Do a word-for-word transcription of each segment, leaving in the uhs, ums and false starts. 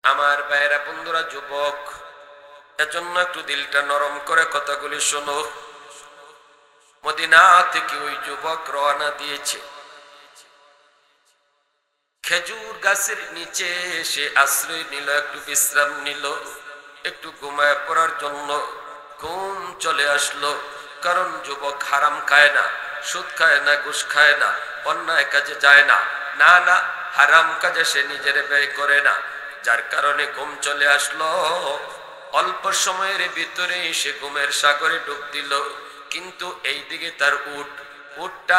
আমার ভাইরা বন্ধুরা যুবক, এজন্য একটু দিলটা নরম করে কথাগুলি শোনো। মদিনা থেকে ওই যুবক রওনা দিয়েছে। খেজুর গাছের নিচে সে আশ্রয় নিল, একটু বিশ্রাম নিল, একটু ঘুমায় পড়ার জন্য। ঘুম চলে আসলো, কারণ যুবক হারাম খায় না, সুদ খায় না, ঘুষ খায় না, অন্যায় কাজে যায় না, না না হারাম কাজে সে নিজের ব্যয় করে না, যার কারণে ঘুম চলে আসলো। অল্প সময়ের ভিতরে সে ঘুমের সাগরে ডুব দিল। কিন্তু এই দিকে তার উট উটটা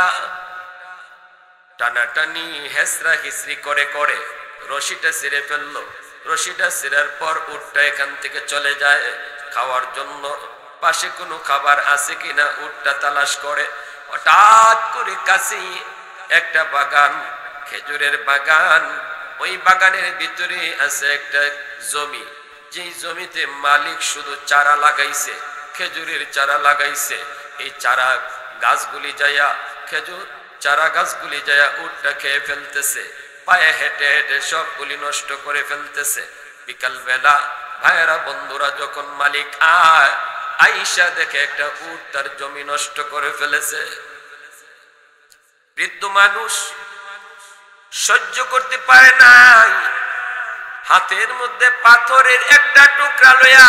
টানাটানি হেসরা হিসরি করে করে রশিটা ছিঁড়ে ফেললো। রশিটা ছিঁড়ার পর উটটা এখান থেকে চলে যায় খাওয়ার জন্য। পাশে কোনো খাবার আছে কিনা উটটা তালাশ করে। হঠাৎ করে কাছে একটা বাগান, খেজুরের বাগান। ওই বাগানের ভিতরে আছে একটা জমি, যেই জমিতে মালিক শুধু চারা লাগাইছে, খেজুরের চারা লাগাইছে। এই চারা গাছগুলি যাইয়া খেজুর চারা গাছগুলি যাইয়া উটটা খেয়ে ফেলতেছে, পায়ে হেঁটে হেঁটে সবগুলি নষ্ট করে ফেলতেছে। বিকাল বেলা ভাইয়েরা বন্ধুরা যখন মালিক আয় আইসা দেখে একটা উট তার জমি নষ্ট করে ফেলেছে। বৃদ্ধ মানুষ সহ্য করতে পারে নাই, হাতের মধ্যে পাথরের একটা টুকরা লইয়া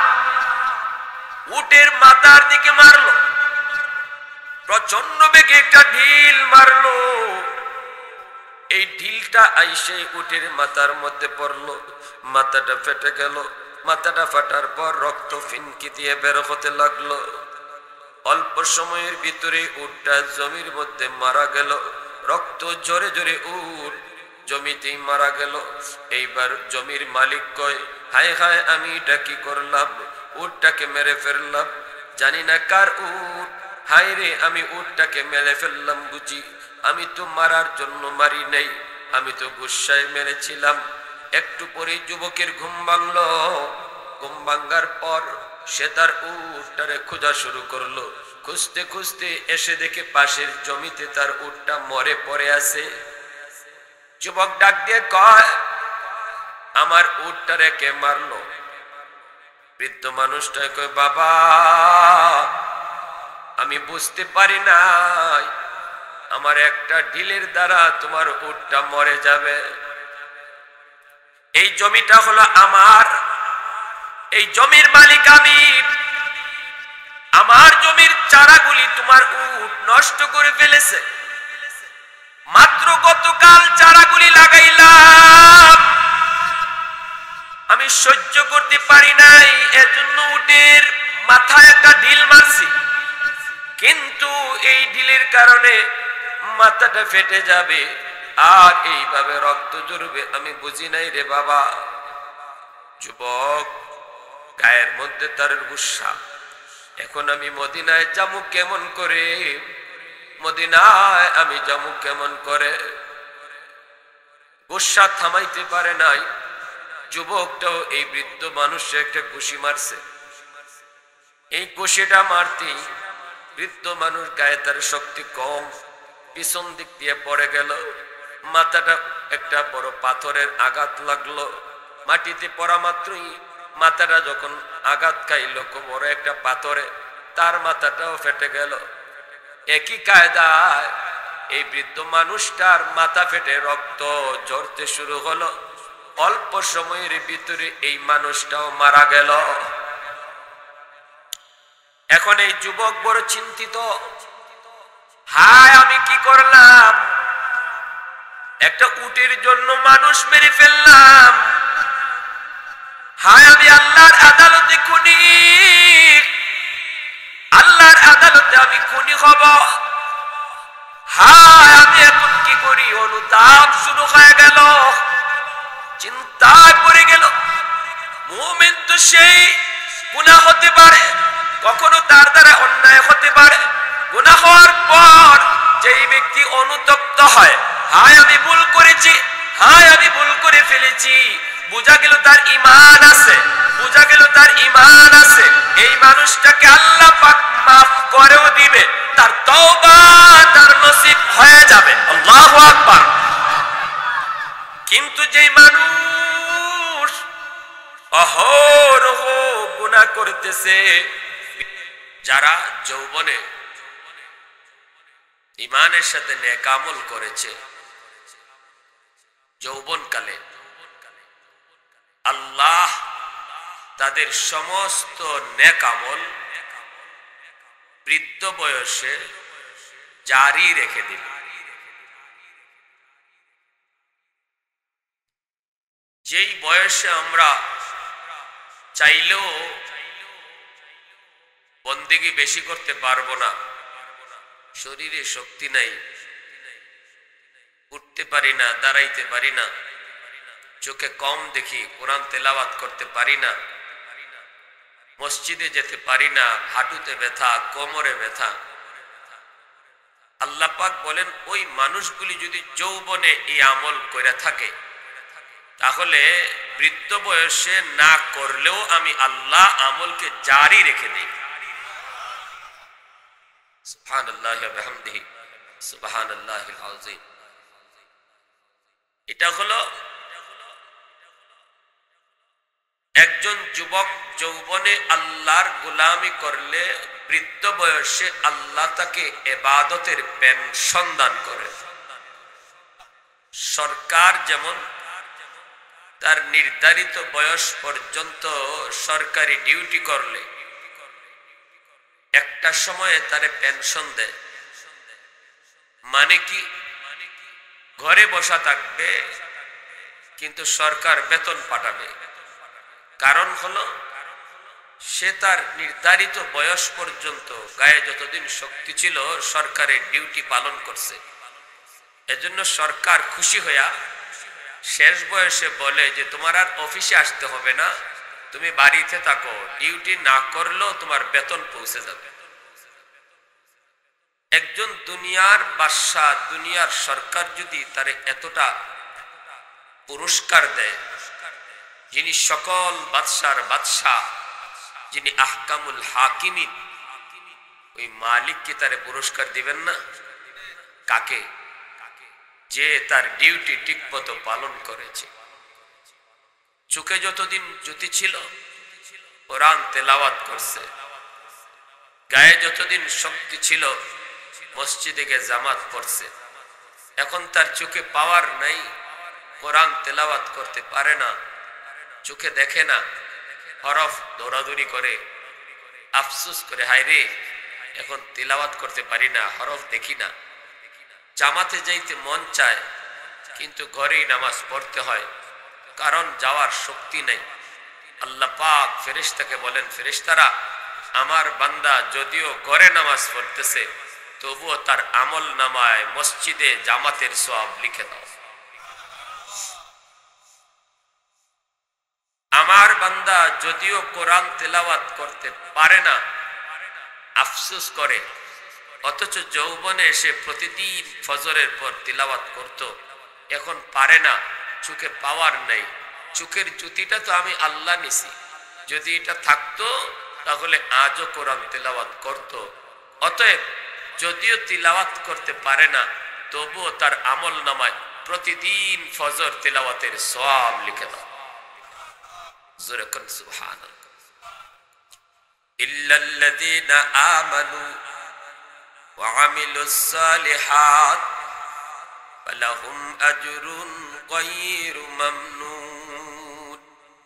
উটের মাথার দিকে মারলো। প্রচন্ড বেগে একটা ঢিল মারলো। এই ঢিলটা আইসে উটের মাথার মধ্যে পড়লো, মাথাটা ফেটে গেল। মাথাটা ফাটার পর রক্ত ফিনকি দিয়ে বের হতে লাগলো। অল্প সময়ের ভিতরে উটটা জমির মধ্যে মারা গেল। রক্ত জোরে জোরে উট জমিতেই মারা গেল। এইবার জমির মালিক কয়, হায় হায় আমি এটা কি করলাম, উটটাকে মেরে ফেললাম, জানি না কার উট। হায় রে, আমি উটটাকে মেরে ফেললাম বুঝি, আমি তো মারার জন্য মারি নাই, আমি তো গুসায় মেরেছিলাম। একটু পরে যুবকের ঘুম ভাঙল। ঘুম ভাঙার পর সে তার উটটারে খোঁজা শুরু করলো। খুঁজতে খুঁজতে এসে দেখে পাশের জমিতে তার উটটা মরে পড়ে আছে। যুবক ডাক দিয়ে কয়, আমার উটটারে কে মারলো? বৃদ্ধ মানুষটা কয়, বাবা আমি বুঝতে পারি নাই, আমার একটা ঢিলের দ্বারা তোমার উটটা মরে যাবে। এই জমিটা হলো আমার, এই জমির মালিক আমি। আমার জমির চারাগুলি তোমার উট নষ্ট করে ফেলেছে। মাত্র গতকাল চারাগুলি লাগাইলাম, আমি সহ্য করতে পারি নাই, এজন্য উটের মাথায় একটা ঢিল মারছি। কিন্তু এই ঢিলের কারণে মাথাটা ফেটে যাবে আর এইভাবে রক্ত ঝরবে, আমি বুঝি নাই রে বাবা। যুবক গায়ের মধ্যে তার গুসা, এখন আমি মদিনায় যাবো কেমন করে, মদিনায় আমি যাবো কেমন করে। গুসা থামাইতে পারে নাই। যুবকটাও এই বৃদ্ধ মানুষে একটা ঘুষি মারছে। এই ঘুষিটা মারতেই বৃদ্ধ মানুষ গায়ে তার শক্তি কম, পিছন দিক দিয়ে পড়ে গেল। মাথাটা একটা বড় পাথরের আঘাত লাগলো। মাটিতে পড়া মাত্রই মাথাটা যখন আঘাত খাইল খুব বড় একটা পাথরে, তার মাথাটাও ফেটে গেল। একই কায়দায় এই বৃদ্ধ মানুষটার মাথা ফেটে রক্ত ঝরতে শুরু হলো। অল্প সময়ের ভিতরে এই মানুষটাও মারা গেল। এখন এই যুবক বড় চিন্তিত, হায় আমি কি করলাম, একটা উটের জন্য মানুষ মেরে ফেললাম, হায় আমি আল্লাহর আদালতে খুনি, আল্লাহর আদালতে আমি খুনি হব, হায় আমি এখন কি করি। অনুতাপ শুরু হয়ে গেল, চিন্তায় পড়ে গেল। মুমিন তো সেই গুনাহ হতে পারে, কখনো তার দ্বারা অন্যায় হতে পারে। গুনাহ হওয়ার পর যেই ব্যক্তি অনুতপ্ত হয়, হায় আমি ভুল করেছি, হায় আমি ভুল করে ফেলেছি, বোঝা গেল তার ঈমান আছে, বোঝা গেল তার ঈমান আছে, এই মানুষটাকে আল্লাহ পাক মাফ করেও দিবে, তার তওবা তার নসিব হয়ে যাবে। আল্লাহু আকবার। কিন্তু যেই মানুষ অহরহ গুনাহ করতেছে। যারা যৌবনে ঈমানের সাথে নেক আমল করেছে, যৌবনকালে আল্লাহ তাদের সমস্ত নেক আমল বৃদ্ধ বয়সে জারি রেখে দিবে। যেই বয়সে আমরা চাইলেও বন্দেগী বেশি করতে পারবো না, শরীরে শক্তি নাই, উঠতে পারি না, দাঁড়াইতে পারি না, চোখে কম দেখি, কোরআন তেলাওয়াত করতে পারি না, মসজিদে যেতে পারি না, হাঁটুতে ব্যথা, কোমরে ব্যথা। আল্লাহ পাক বলেন ওই মানুষগুলি যদি যৌবনে এই আমল করে থাকে তাহলে বৃদ্ধ বয়সে না করলেও আমি আল্লাহ আমলকে জারি রেখে দিই। সুবহানাল্লাহি ওয়া বিহামদিহি সুবহানাল্লাহিল আযীম। এটা হলো একজন যুবক যৌবনে আল্লাহর গোলামি করলে বৃদ্ধ বয়সে আল্লাহ তাকে ইবাদতের পেনশন দান করে। সরকার যেমন তার নির্ধারিত বয়স পর্যন্ত সরকারি ডিউটি করলে একটা সময়ে তারে পেনশন দেয়, মানে কি ঘরে বসা থাকবে কিন্তু সরকার বেতন পাঠাবে। কারণ হলো সে তার নির্ধারিত বয়স পর্যন্ত গায়ে যতদিন শক্তি ছিল সরকারের ডিউটি পালন করছে। এজন্য সরকার খুশি হইয়া শেষ বয়সে বলে যে তোমার আর অফিসে আসতে হবে না, তুমি বাড়িতে থাকো, ডিউটি না করলেও তোমার বেতন পৌঁছে যাবে। একজন দুনিয়ার বাদশা, দুনিয়ার সরকার যদি তারে এতটা পুরস্কার দেয়, যিনি সকল বাদশার বাদশা, যিনি আহকামুল হাকিমিন, ওই মালিক কি তারে পুরস্কার দিবেন না? কাকে? যে তার ডিউটি ঠিকমতো পালন করেছে। চোখে যতদিন জ্যোতি ছিল কোরআন তেলাওয়াত করছে, গায়ে যতদিন শক্তি ছিল মসজিদে গিয়ে জামাত পড়ছে। এখন তার চোখে পাওয়ার নাই, কোরআন তেলাওয়াত করতে পারে না, চোখে দেখে না, হরফ দৌড়াদৌড়ি করে, আফসোস করে হায় রে এখন তেলাওয়াত করতে পারি না, হরফ দেখি না। জামাতে যাইতে মন চায় কিন্তু ঘরেই নামাজ পড়তে হয়, কারণ যাওয়ার শক্তি নেই। আল্লাহ পাক ফেরেশতাকে বলেন, ফেরেশতারা আমার বান্দা যদিও ঘরে নামাজ পড়তেছে তবুও তার আমল নামায় মসজিদে জামাতের সওয়াব লিখে দাও। আমার বান্দা যদিও কোরআন তেলাওয়াত করতে পারে না, আফসোস করে, অথচ যৌবনে এসে প্রতিদিন ফজরের পর তিলাওয়াত করত, এখন পারে না, চোখে পাওয়ার নেই। চোখের জ্যোতিটা তো আমি আল্লাহ নিছি, যদি এটা থাকতো তাহলে আজও কোরআন তিলাওয়াত করত। অতএব যদিও তিলাওয়াত করতে পারে না তবুও তার আমল নামায় প্রতিদিন ফজর তিলাওয়াতের সওয়াব লিখে দাও। জোরে কোন সুবহানাল্লাহ। ইল্লাল্লাযীনা আমানু ওয়া আমিলুস সালিহাত ফালাহুম আজরুন গায়রু মামনুন।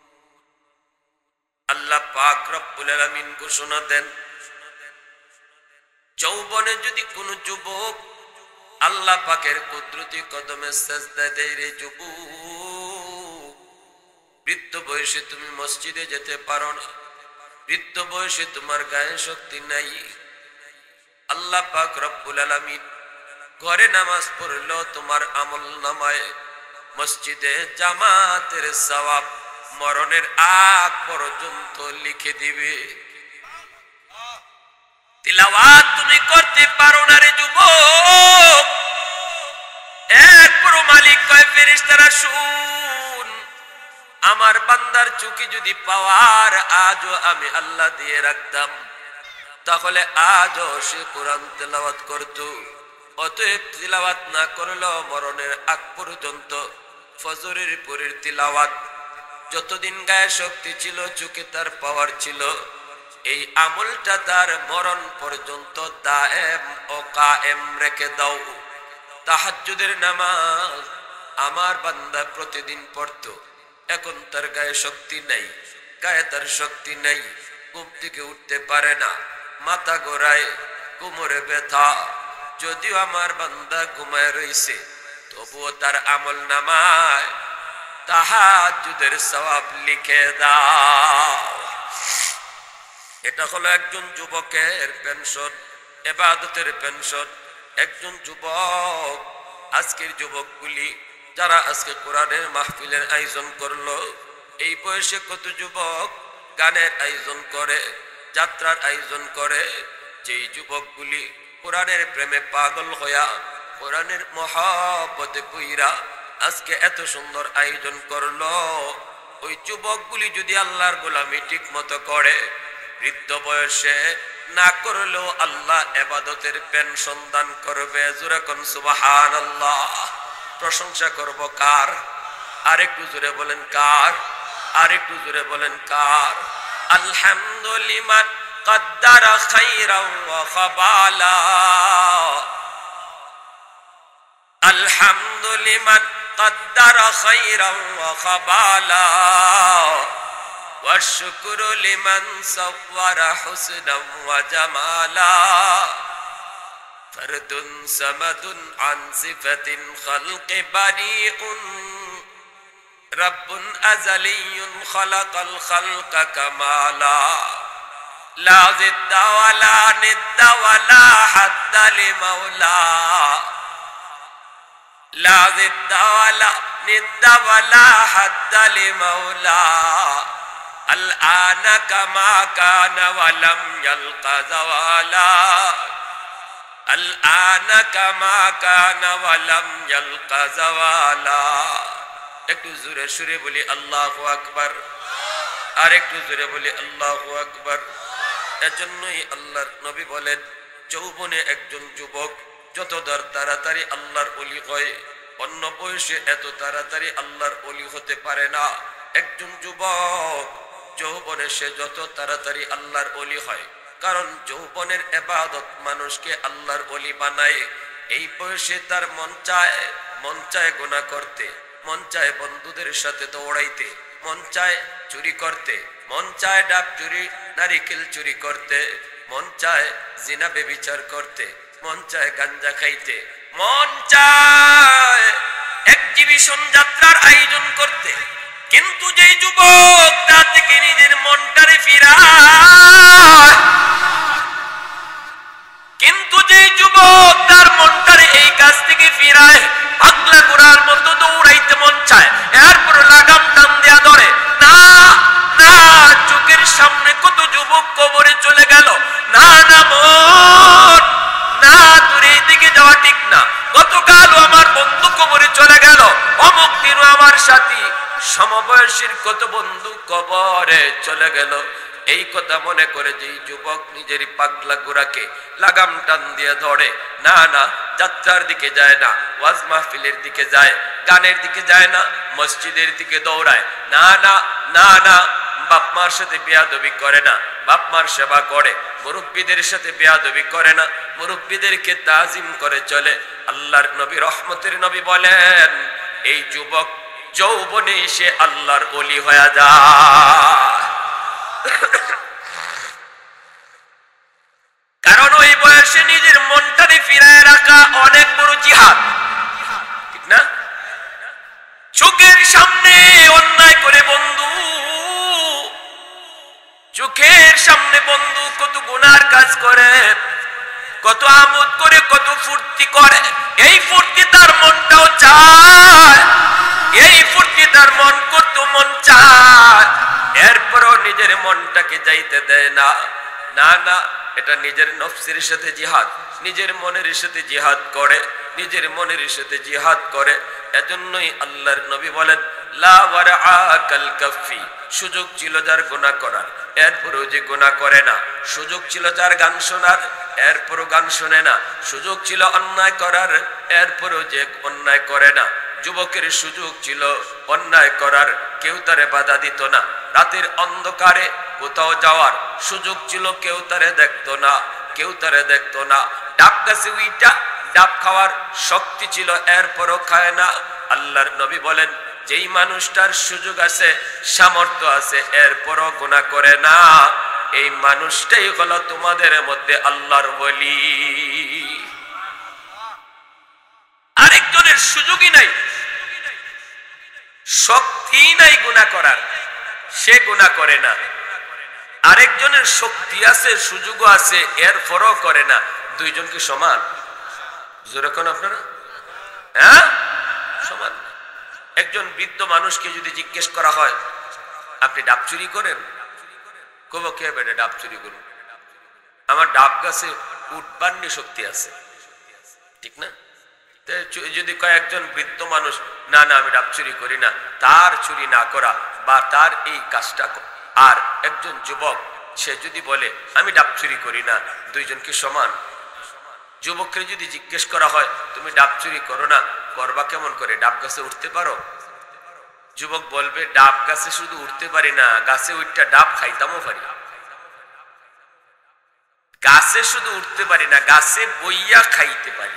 আল্লাহ পাক রব্বুল আলামিন ঘোষণা দেন, যৌবনে যদি কোন যুবক আল্লাহ পাকের কুদরতি কদমে সিজদা দেয়, রে যুবক, বৃদ্ধ বয়সে তুমি মসজিদে যেতে পারো না, বৃদ্ধ বয়সে তোমার গায়ে শক্তি নাই, আল্লাহ পাক রব্বুল আলামিন ঘরে নামাজ পড়লেও তোমার আমল নামায় মসজিদে জামাতের সওয়াব মরণের আগ পর্যন্ত লিখে দিবে। তিলাওয়াত তুমি করতে পারো না রে যুবক, এরপর মালিক কয় ফেরেশতারা শুন, আমার বান্দার চোখে যদি পাওয়ার আজও আমি আল্লাহ দিয়ে রাখতাম তাহলে আজও সে কোরআন তেলাওয়াত করত। অতএব তিলাওয়াত না করলেও মরণের আগ পর্যন্ত ফজরের পরের তিলাওয়াত যতদিন গায়ে শক্তি ছিল, চোখে তার পাওয়ার ছিল, এই আমলটা তার মরণ পর্যন্ত দায়েম ও কায়েম রেখে দাও। তাহাজ্জুদের নামাজ আমার বান্দা প্রতিদিন পড়তো, এখন তার গায়ে শক্তি নাই, গায়ে তার শক্তি নাই, ঘুম থেকে উঠতে পারে না, মাথা ঘোরায়, কোমরে ব্যথা। যদিও আমার বান্দা ঘুমায় রইছে, তবুও তার আমল নামায় তাহাজ্জুদের সওয়াব লিখে দাও। এটা হলো একজন যুবকের পেনশন, ইবাদতের পেনশন। একজন যুবক, আজকের যুবকগুলি যারা আজকে কোরআনের মাহফিলের আয়োজন করলো, এই বয়সে কত যুবক গানের আয়োজন করে, যাত্রার আয়োজন করে। যেই যুবকগুলি কোরআনের প্রেমে পাগল হইয়া, কোরআনের মহব্বতে পইরা আজকে এত সুন্দর আয়োজন করলো, ওই যুবকগুলি যদি আল্লাহর গোলামি ঠিক মতো করে, বৃদ্ধ বয়সে না করলেও আল্লাহ ইবাদতের পেনশন দান করবে। জোরে কোন সুবহানাল্লাহ। প্রশংসা করব কার? আরেকটু জোরে বলেন কার? আরেকটু জোরে বলেন কার? আলহামদুলিল্লাহ কদ্দারা খাইরাও ওয়া খাবালা, আলহামদুলিল্লাহ কদ্দারা খাইরাও ওয়া খাবালা, والشكر لمن صور حسنا وجمالا، فرد صمد عن صفة الخلق بريء، رب أزلي خلق الخلق كمالا، لا ضد ولا ند ولا حد لمولا، لا ضد ولا ند ولا حد لمولا، الآن كما كان ولم يلق زوالا، الآن كما كان ولم يلق زوالا। একটু জোরে সুরে বলি আল্লাহু আকবার, আর একটু জোরে বলি আল্লাহু আকবার। এজন্যই আল্লাহর নবী বলেন, যৌবনে একজন যুবক যত তাড়াতাড়ি আল্লাহর ওলি হয়, অন্য বয়সে এত তাড়াতাড়ি আল্লাহর ওলি হতে পারে না। একজন যুবক যৌবনে সে যত তাড়াতাড়ি আল্লাহর ওলি হয়, কারণ যৌবনের ইবাদত মানুষকে আল্লাহর ওলি বানায়। এই বয়সে তার মন চায়, মন চায় গুনাহ করতে, মন চায় বন্ধুদের সাথে দৌড়াইতে, মন চায় চুরি করতে, মন চায় ডাব চুরি, নারিকেল চুরি করতে, মন চায় জিনা ব্যভিচার করতে, মন চায় গাঞ্জা খাইতে, মন চায় এক্সিবিশন যাত্রার আয়োজন করতে। কিন্তু যে যুবক তা থেকে নিজের মনটারে ফিরায়, কিন্তু যে যুবক তার মনটারে এই কাজ থেকে ফিরায়, পাগলা ঘোড়ার মতো দৌড়াইতে মন চায়, এরপর লাগাম টান দেয়া ধরে না না। চোখের সামনে কত যুবক কবরে চলে গেল, না না মন না, তোর এই দিকে যাওয়া ঠিক না। গতকালও আমার বন্ধু কবরে চলে গেল, অমুক দিনও আমার সাথী সমবয়সীর কত বন্ধু কবরে চলে গেল। এই কথা মনে করে যে যুবক নিজের পাগলা গোরাকে লাগাম টান দিয়ে ধরে, না না, যাত্রার দিকে যায় না, ওয়াজ মাহফিলের দিকে যায়, গানের দিকে যায় না, মসজিদের দিকে দৌড়ায়, না না না না, বাপ মার সাথে বেয়াদবি করে না, বাপ মার সেবা করে, মুরব্বীদের সাথে বেয়াদবি করে না, মুরব্বীদেরকে তাজিম করে চলে। আল্লাহর নবী, রহমতের নবী বলেন, এই যুবক যৌবনে সে আল্লাহর ওলি হয়ে যায়। কারণ ওই বয়সে নিজের মনটাকে ফিরায় রাখা অনেক বড় জিহাদ, ঠিক না? চোখের সামনে অন্যায় করে বন্ধু, চোখের সামনে বন্ধু কত গুনার কাজ করে, কত আমোদ করে, কত ফুর্তি করে, এই ফুর্তি তার মনটাও চায়, এই ফুর্তি তার মন কত মন চায়, এরপরও নিজের মনটাকে যাইতে দেয় না। না না, এটা নিজের নফসের সাথে জিহাদ, নিজের মনের সাথে জিহাদ করে, নিজের মনের সাথে জিহাদ করে। এজন্যই আল্লাহর নবী বলেন, লা ওয়ারআকাল কাফি, সুযোগ ছিল যার গুনাহ করার, এরপরও যে গুনাহ করে না, সুযোগ ছিল যার গান শোনার, এরপরও গান শোনে না, সুযোগ ছিল অন্যায় করার, এরপরও যে অন্যায় করে না। যুবকের সুযোগ ছিল অন্যায় করার, কেউ তারে বাধা দিত না। রাতের অন্ধকারে কোথাও যাওয়ার সুযোগ ছিল, কেউ তারে দেখতো না, কেউ তারে দেখতো না। ডাব গাছে উইটা ডাব খাওয়ার শক্তি ছিল, এরপরও খায় না। আল্লাহর নবী বলেন, যেই মানুষটার সুযোগ আছে, সামর্থ্য আছে, এরপরও গুনাহ করে না, এই মানুষটাই হলো তোমাদের মধ্যে আল্লাহর ওলি। আরেকজনের সুযোগই নাই, শক্তি নাই গুনাহ করার, সে গুনাহ করে না। আরেকজনের শক্তি আছে, সুযোগও আছে, এরপরও করে না। দুইজন কি সমান? জোরে কোন আপনারা? হ্যাঁ, সমান। একজন বৃদ্ধ মানুষকে যদি জিজ্ঞেস করা হয়, আপনি ডাব চুরি করেন? কব, কে বেটা ডাব চুরি করুন? আমার ডাব গাছে উঠবান্নি শক্তি আছে, ঠিক না? যদি কয়েকজন বৃদ্ধ মানুষ, না না আমি ডাব চুরি করি না, তার চুরি না করা বা তার এই কাজটা, আর একজন যুবক সে যদি বলে আমি ডাব চুরি করি না, দুইজন কি সমান? যুবককে যদি জিজ্ঞেস করা হয়, তুমি ডাব চুরি করো না, করবা কেমন করে? ডাব গাছে উঠতে পারো? যুবক বলবে, ডাব গাছে শুধু উঠতে পারি না, গাছে উঠটা ডাব খাইতামও পারি। গাছে শুধু উঠতে পারি না, গাছে বইয়া খাইতে পারি।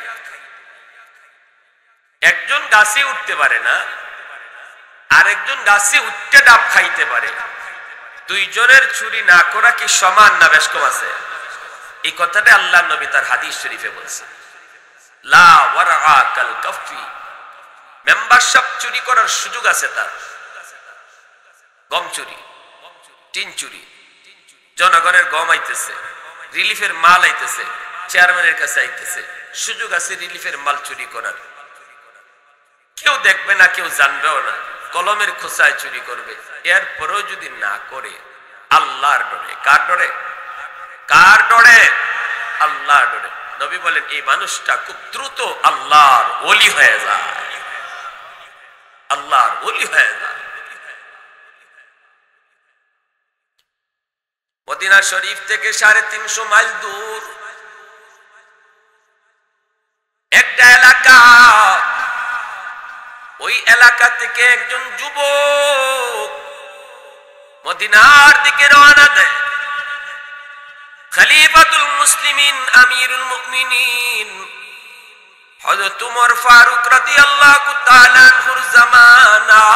একজন গাছে উঠতে পারে না, আরেকজন গাছে উঠতে ডাব খাইতে পারে। দুইজনের চুরি না করা কি সমান না বেশ কম আছে? এই কথাটা আল্লাহ নবী তার হাদিস শরীফে বলছেন। লা ওয়ারআ কাল কাফি, মেম্বারশিপ চুরি করার সুযোগ আছে তার। গম চুরি, টিন চুরি, জনগণের গম আইতেছে, রিলিফের মাল আইতেছে, চেয়ারম্যানের কাছে আইতেছে, সুযোগ আছে রিলিফের মাল চুরি করার। কেউ দেখবে না, কেউ জানবেও না, কলমের খোসায় চুরি করবে। এরপরেও যদি না করে, আল্লাহর ডরে। কার ডরে? কার ডরে? আল্লাহর ডরে। নবী বলেন, এই মানুষটা খুব দ্রুত আল্লাহর ওলি হয়ে যায়, আল্লাহর ওলি হয়ে যায়। মদিনা শরীফ থেকে সাড়ে তিনশো মাইল দূর একটা এলাকা, ওই এলাকা থেকে একজন যুবক মদিনার দিকে রওনা দেয়। খলিফাতুল মুসলিমিন, আমিরুল মুমিনিন হযরত উমর ফারুক রাদিয়াল্লাহু তাআলা আনহুর জামানা।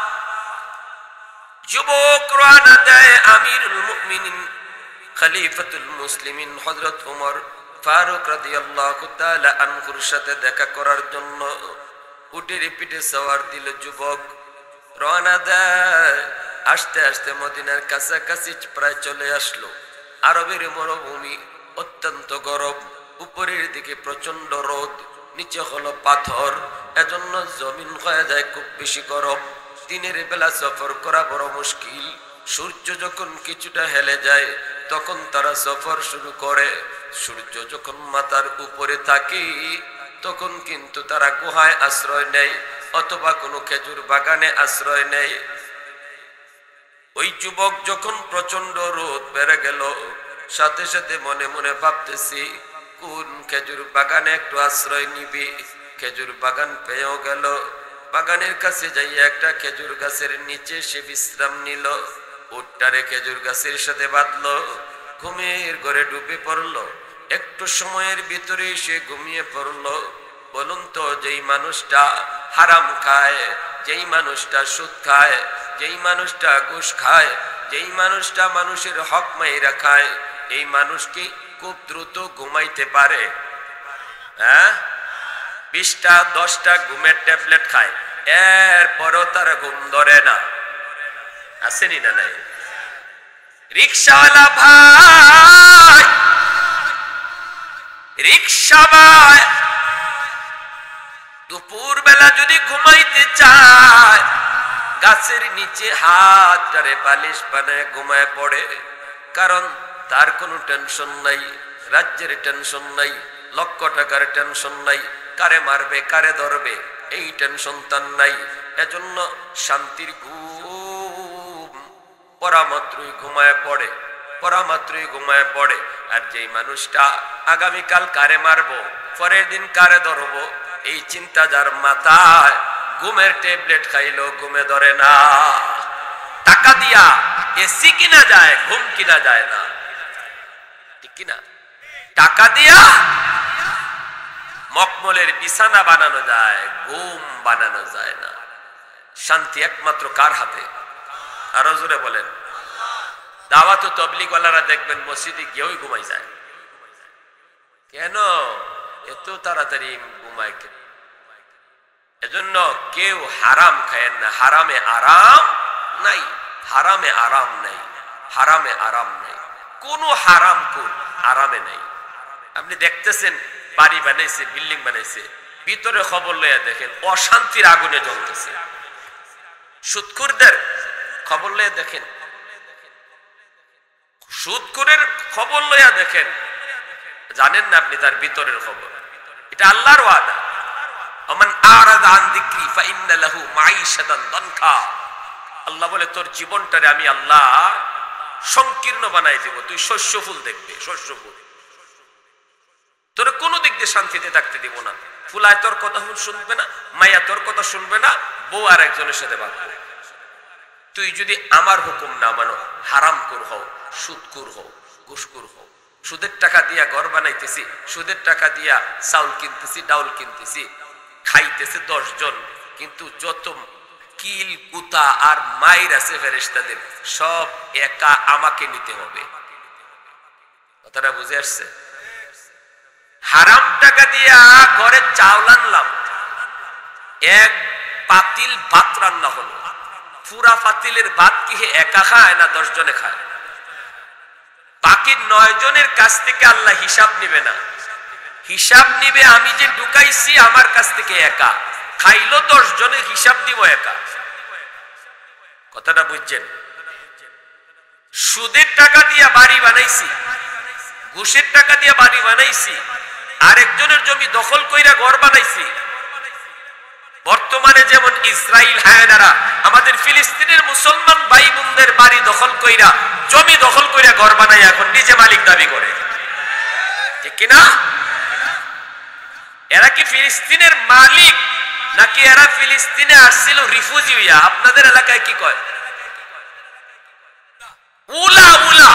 যুবক রওনা দেয় আমিরুল মুমিনিন খলিফাতুল মুসলিমিন হযরত উমর ফারুক রাদিয়াল্লাহু তাআলা আনহুর সাথে দেখা করার জন্য। উটের পিঠে সওয়ার দিল যুবক, রওনা দেয়। আস্তে আস্তে মদিনার কাছাকাছি প্রায় চলে আসলো। আরবের মরুভূমি, অত্যন্ত গরম, উপরের দিকে প্রচন্ড রোদ, নিচে হলো পাথর, এজন্য জমিন হয়ে যায় খুব বেশি গরম। দিনের বেলা সফর করা বড় মুশকিল। সূর্য যখন কিছুটা হেলে যায়, তখন তারা সফর শুরু করে। সূর্য যখন মাথার উপরে থাকে, তখন কিন্তু তারা গুহায় আশ্রয় নেয় অথবা কোনো খেজুর বাগানে আশ্রয় নেয়। ওই যুবক যখন প্রচন্ড রোদ বেড়ে গেল, সাথে সাথে মনে মনে ভাবতেছি কোন খেজুর বাগানে একটু আশ্রয় নিবি। খেজুর বাগান পেয়েও গেল। বাগানের কাছে যাইয়া একটা খেজুর গাছের নিচে সে বিশ্রাম নিল। উটটারে খেজুর গাছের সাথে বাঁধলো, ঘুমের ঘরে ডুবে পড়লো। একটু সময়ের ভিতরে সে ঘুমিয়ে পড়লো। বলুন তো, যেই মানুষটা হারাম খায়, যেই মানুষটা সুদ খায়, যেই মানুষটা ঘুষ খায়, যেই মানুষটা মানুষের হক মাইরা খায়, এই মানুষ কি খুব দ্রুত ঘুমাইতে পারে? হ্যাঁ, বিশটা দশটা ঘুমের ট্যাবলেট খায়, এরপরও তার ঘুম ধরে না। আসেনি না? নাই। রিক্সাওয়ালা ভাই, রিক্সা ভাই দুপুর বেলা যদি ঘুমাইতে চায়, গাছের নিচে হাত টারে বালিশ বানায় ঘুমায় পড়ে। কারণ তার কোনো টেনশন নাই, রাজ্যের টেনশন নাই, লক্ষ টাকার টেনশন নাই, কারে মারবে কারে ধরবে এই টেনশন তার নাই। এজন্য শান্তির ঘুম পরামাত্রই ঘুমায় পড়ে, পরামাত্রই ঘুমায় পড়ে। আর যেই মানুষটা আগামীকাল কারে মারবো, পরের দিন কারে ধরবো, এই চিন্তা যার মাথায়, ঘুমের ট্যাবলেট খাইলো ঘুমে ধরে না। টাকা দিয়া এসি কিনা যায়, ঘুম কিনা যায় না, ঠিক কিনা? টাকা দিয়া মকমলের বিছানা বানানো যায়, ঘুম বানানো যায় না। শান্তি একমাত্র কার হাতে? আরো জোরে বলেন। দাওয়াত ও তাবলীগ ওয়ালারা দেখবেন মসজিদে গিয়েও ঘুমাই যায়। কেন এত তাড়াতাড়ি ঘুমায়? কেন? এজন্য কেউ হারাম খায়েন না। হারামে আরাম নাই, হারামে আরাম নাই, হারামে আরাম নাই। কোন হারাম কোন আরামে নাই। আপনি দেখতেছেন বাড়ি বানাইছে, বিল্ডিং বানাইছে, ভিতরে খবর লইয়া দেখেন অশান্তির আগুনে জ্বলতেছে। সুদখোরদের খবর লইয়া দেখেন, সুদখোরের খবর লইয়া দেখেন, জানেন না আপনি তার ভিতরের খবর। এটা আল্লাহর ওয়াদা, ওমান আরাদা আন যিকরি ফাইন্না লাহু মাঈশাতান দানকা। আল্লাহ বলে তোর জীবনটারে আমি আল্লাহ সংকীর্ণ বানাই দেব, তুই শস্য ফুল দেখবে, শস্য ফুল। তোর কোনো দিক দিয়ে শান্তিতে থাকতে দিব না। ফুলায় তোর কথা শুনবে না, মাইয়া তোর কথা শুনবে না, বউ আর একজনের সাথে বাঁধবে। তুই যদি আমার হুকুম না মানো, হারামখোর হও, সুদখোর হও, ঘুষখোর হও, সুদের টাকা দিয়া ঘর বানাইতেছি, সুদের টাকা দিয়া চাউল কিনতেছি, ডাউল কিনতেছি, খাইতেছে দশ জন, কিন্তু যত কিল কুতা আর মাইর আছে ফেরেশতাদের সব একা আমাকে নিতে হবে। কথাটা বুঝে আসছে? হারাম টাকা দিয়া ঘরে চাউল আনলাম, এক পাতিল ভাত রান্না হলো, পুরা পাতিলের ভাত কি একা খায় না দশ জনে খায়? বাকি নয় জনের কাছ থেকে আল্লাহ হিসাব নিবে না, হিসাব নিবে আমি যে ঢুকাইছি আমার কাছ থেকে একা। খাইলো দশ জনের হিসাব দিব একা। কথাটা বুঝছেন? সুদের টাকা দিয়া বাড়ি বানাইছি, ঘুষের টাকা দিয়া বাড়ি বানাইছি, আরেকজনের জমি দখল কইরা ঘর বানাইছি। বর্তমানে যেমন ইসরায়েল হায়নারা আমাদের ফিলিস্তিনের মুসলমান ভাই বোনদের বাড়ি দখল কইরা, জমি দখল কইরা ঘর বানাই এখন নিজে মালিক দাবি করে, ঠিক কিনা? এরা কি ফিলিস্তিনের মালিক নাকি এরা ফিলিস্তিনে আসছিল রিফিউজি হইয়া? আপনাদের এলাকায় কি কয়? উলা উলা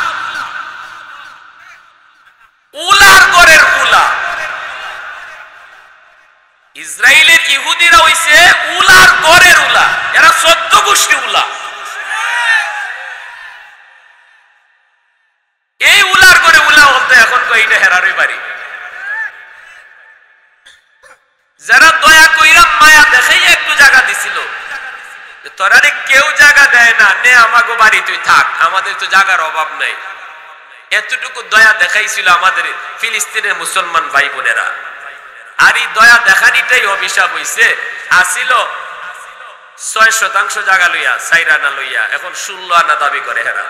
উলার ঘরের উলা। ইসরায়েলের ইহুদিরা হইছে উলার ঘরের উলা, এরা চোদ্দ গোষ্ঠী উলা। এই উলার ঘরে উলা বলতে এখন কয় এটা হেরারই বাড়ি। যারা দয়া কইরা মায়া দেখাই একটু জায়গা দিছিল, তোরারে কেউ জায়গা দেয় না, নে আমাগো বাড়ি তুই থাক, আমাদের তো জায়গার অভাব নাই। এতটুকু দয়া দেখাইছিল আমাদের ফিলিস্তিনের মুসলমান ভাই বোনেরা। আর এই দয়া দেখানিটাই অভিশাপ হইছে। আসিল ছয় শতাংশ জায়গা লইয়া, চাইর আনা লইয়া, এখন ষোলো আনা দাবি করে হেরা।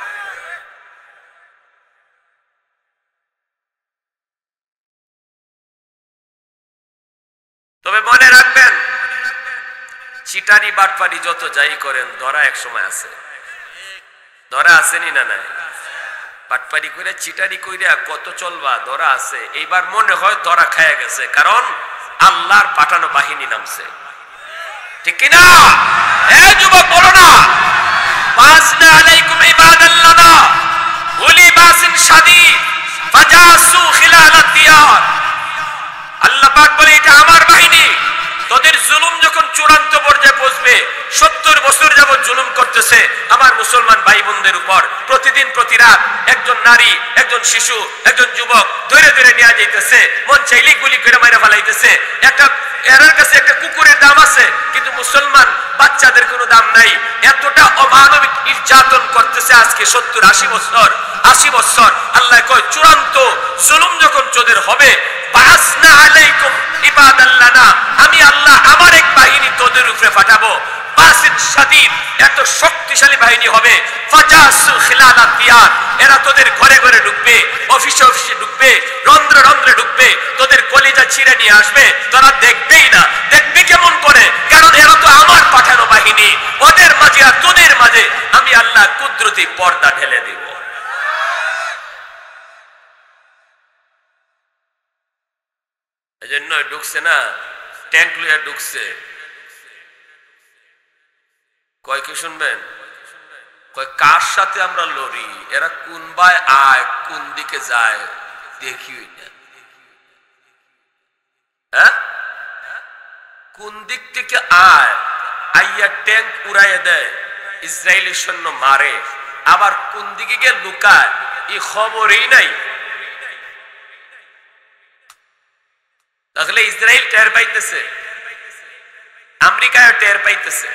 তবে মনে রাখবেন, চিটারি বাটপারি যত যাই করেন, ধরা এক সময় আছে। ধরা আসেনি না নাই? বাটপারি কইরা চিটারি কইরা কত চলবা, ধরা আছে। এইবার মনে হয় ধরা খায়া গেছে, কারণ আল্লাহর পাঠানো বাহিনী নামছে, ঠিক কিনা? এ যুবক বলো না, বাসনা আলাইকুম ইবাদাল্লাহ উলি বাসিন শাদীদ ফাজাসু খিলালাত দিয়ার। আল্লাহ পাক বলে এটা আমার বাহিনী। তোদের জুলুম যখন চূড়ান্ত পর্যায়ে পৌঁছবে, সত্তর বছর যাবত জুলুম করতেছে আমার মুসলমান ভাই বোনদের উপর, প্রতিদিন প্রতি রাত একজন নারী, একজন শিশু, একজন যুবক ধরে ধরে নিয়ে যাইতেছে, মন চাইলে গুলি করে মাইরা ফেলাইতেছে। একটা এর কাছে একটা কুকুরের দাম আছে, কিন্তু মুসলমান বাচ্চাদের কোনো দাম নাই। এতটা অমানবিক নির্যাতন করতেছে আজকে সত্তর আশি বছর আশি বছর। আল্লাহ কয় চূড়ান্ত জুলুম যখন তোদের হবে, বাসনা আলাইকুম ইবাদাল্লানা, আমি আল্লাহ আমার এক বাহিনী তোদের উপরে পাঠাবো, বাসিন শাদীদ, এত শক্তিশালী বাহিনী হবে, ফাজাসু খিলালাত দিয়ার, এরা তোদের ঘরে ঘরে ঢুকবে, অফিসে অফিসে ঢুকবে, রন্ধ্রে রন্ধ্রে ঢুকবে, তোদের কলিজা ছিঁড়ে নিয়ে আসবে, তোরা দেখবেই না। দেখবি কেমন করে? কারণ এরা তো আমার পাঠানো বাহিনী। ওদের মাঝে আর তোদের মাঝে আমি আল্লাহ কুদরতি পর্দা ঢেলে দিব। এজন্য ঢুকছে না, ট্যাঙ্ক লইয়া ঢুকছে, কয় কি শুনবেন? কয় কার সাথে আমরা লড়ি, এরা কোন বাই আয় কোন দিকে যায় দেখি না, হ্যাঁ কোন দিক থেকে আয় আইয়া ট্যাঙ্ক উড়াইয়া দেয়, ইসরায়েলের সৈন্য মারে, আবার কোন দিকে গিয়ে লুকায় এই খবরই নাই। তাহলে ইসরায়েল টের পাইতেছে, আমেরিকায় টের পাইতেছে,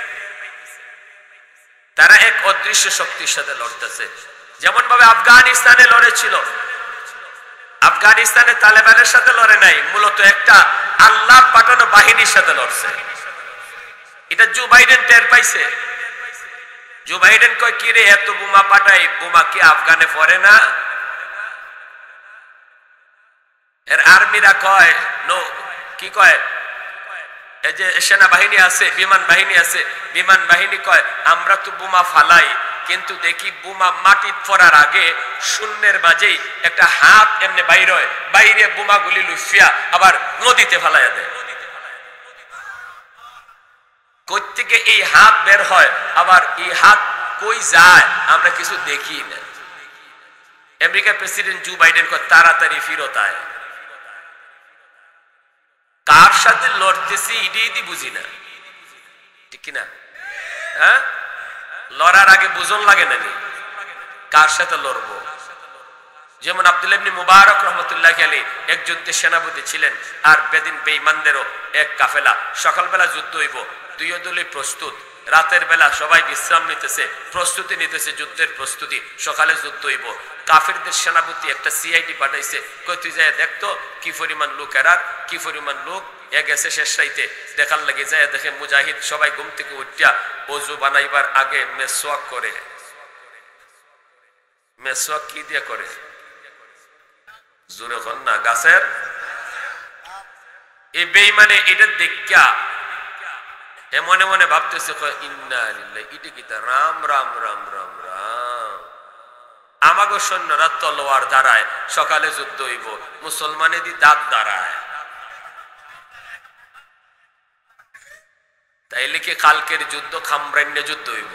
তারা এক অদৃশ্য শক্তির সাথে লড়তেছে। যেমন ভাবে আফগানিস্তানে লড়েছিল, আফগানিস্তানে তালেবানের সাথে লড়ে নাই, মূলত একটা আল্লাহর পাঠানো বাহিনীর সাথে লড়ছে। এটা জো বাইডেন টের পাইছে। জো বাইডেন কয় কি রে এত বোমা পাঠাই, বোমা কি আফগানে পড়ে না? এর আর্মিরা কয় নো, কি কয়, এই যে সেনাবাহিনী আছে, বিমান বাহিনী আছে, বিমান বাহিনী কয় আমরা তো বোমা ফালাই, কিন্তু দেখি বোমা মাটি পড়ার আগে শূন্যের মাঝেই একটা হাত এমনি বাইর হয়, বাইরে বোমাগুলি লুফিয়া আবার নদীতে ফালাইয়া দেয়। কই থেকে এই হাত বের হয়, আবার এই হাত কই যায় আমরা কিছু দেখি না। আমেরিকার প্রেসিডেন্ট জো বাইডেন কয় তাড়াতাড়ি ফিরত আয়। কার সাথে লড়তেছি এটাই বুঝি না, ঠিক কিনা? হ্যাঁ, লড়ার আগে বুঝন লাগে না কার সাথে লড়বো। যেমন আব্দুল্লাহ ইবনে মুবারক রহমতুল্লাহি আলাইহি এক যুদ্ধে সেনাপতি ছিলেন, আর বেদিন বেঈমানদেরও এক কাফেলা। সকালবেলা যুদ্ধ হইব, দুই দলই প্রস্তুত, রাতের বেলা সবাই বিশ্রাম নিতেছে, প্রস্তুতি নিতেছে, যুদ্ধের প্রস্তুতি, সকালে যুদ্ধ হইব। কাফেরদের সেনাপতি একটা সিআইডি পাঠাইছে, কই তুই যায় দেখতো কি পরিমাণ লোক এরার, কি পরিমাণ লোক এ গেছে শেষ রাইতে। দেখার লাগে যায় দেখে মুজাহিদ সবাই ঘুম থেকে উঠিয়া ওযু বানাইবার আগে মেসওয়াক করে। মেসওয়াক কি দিয়ে করে? জোরে হন না, গাছের। এই বেঈমানে এটা দেখা মনে মনে ভাবতেছে ইন্না লিল্লাহি, এটা কি তা রাম রাম রাম রাম রাম। আমাগো সৈন্যরা তলোয়ার দাঁড়ায়, সকালে যুদ্ধ হইব, মুসলমানেদি দাঁত দাঁড়ায়। তাইলে কি কালকের যুদ্ধ খামরান্য যুদ্ধ হইব?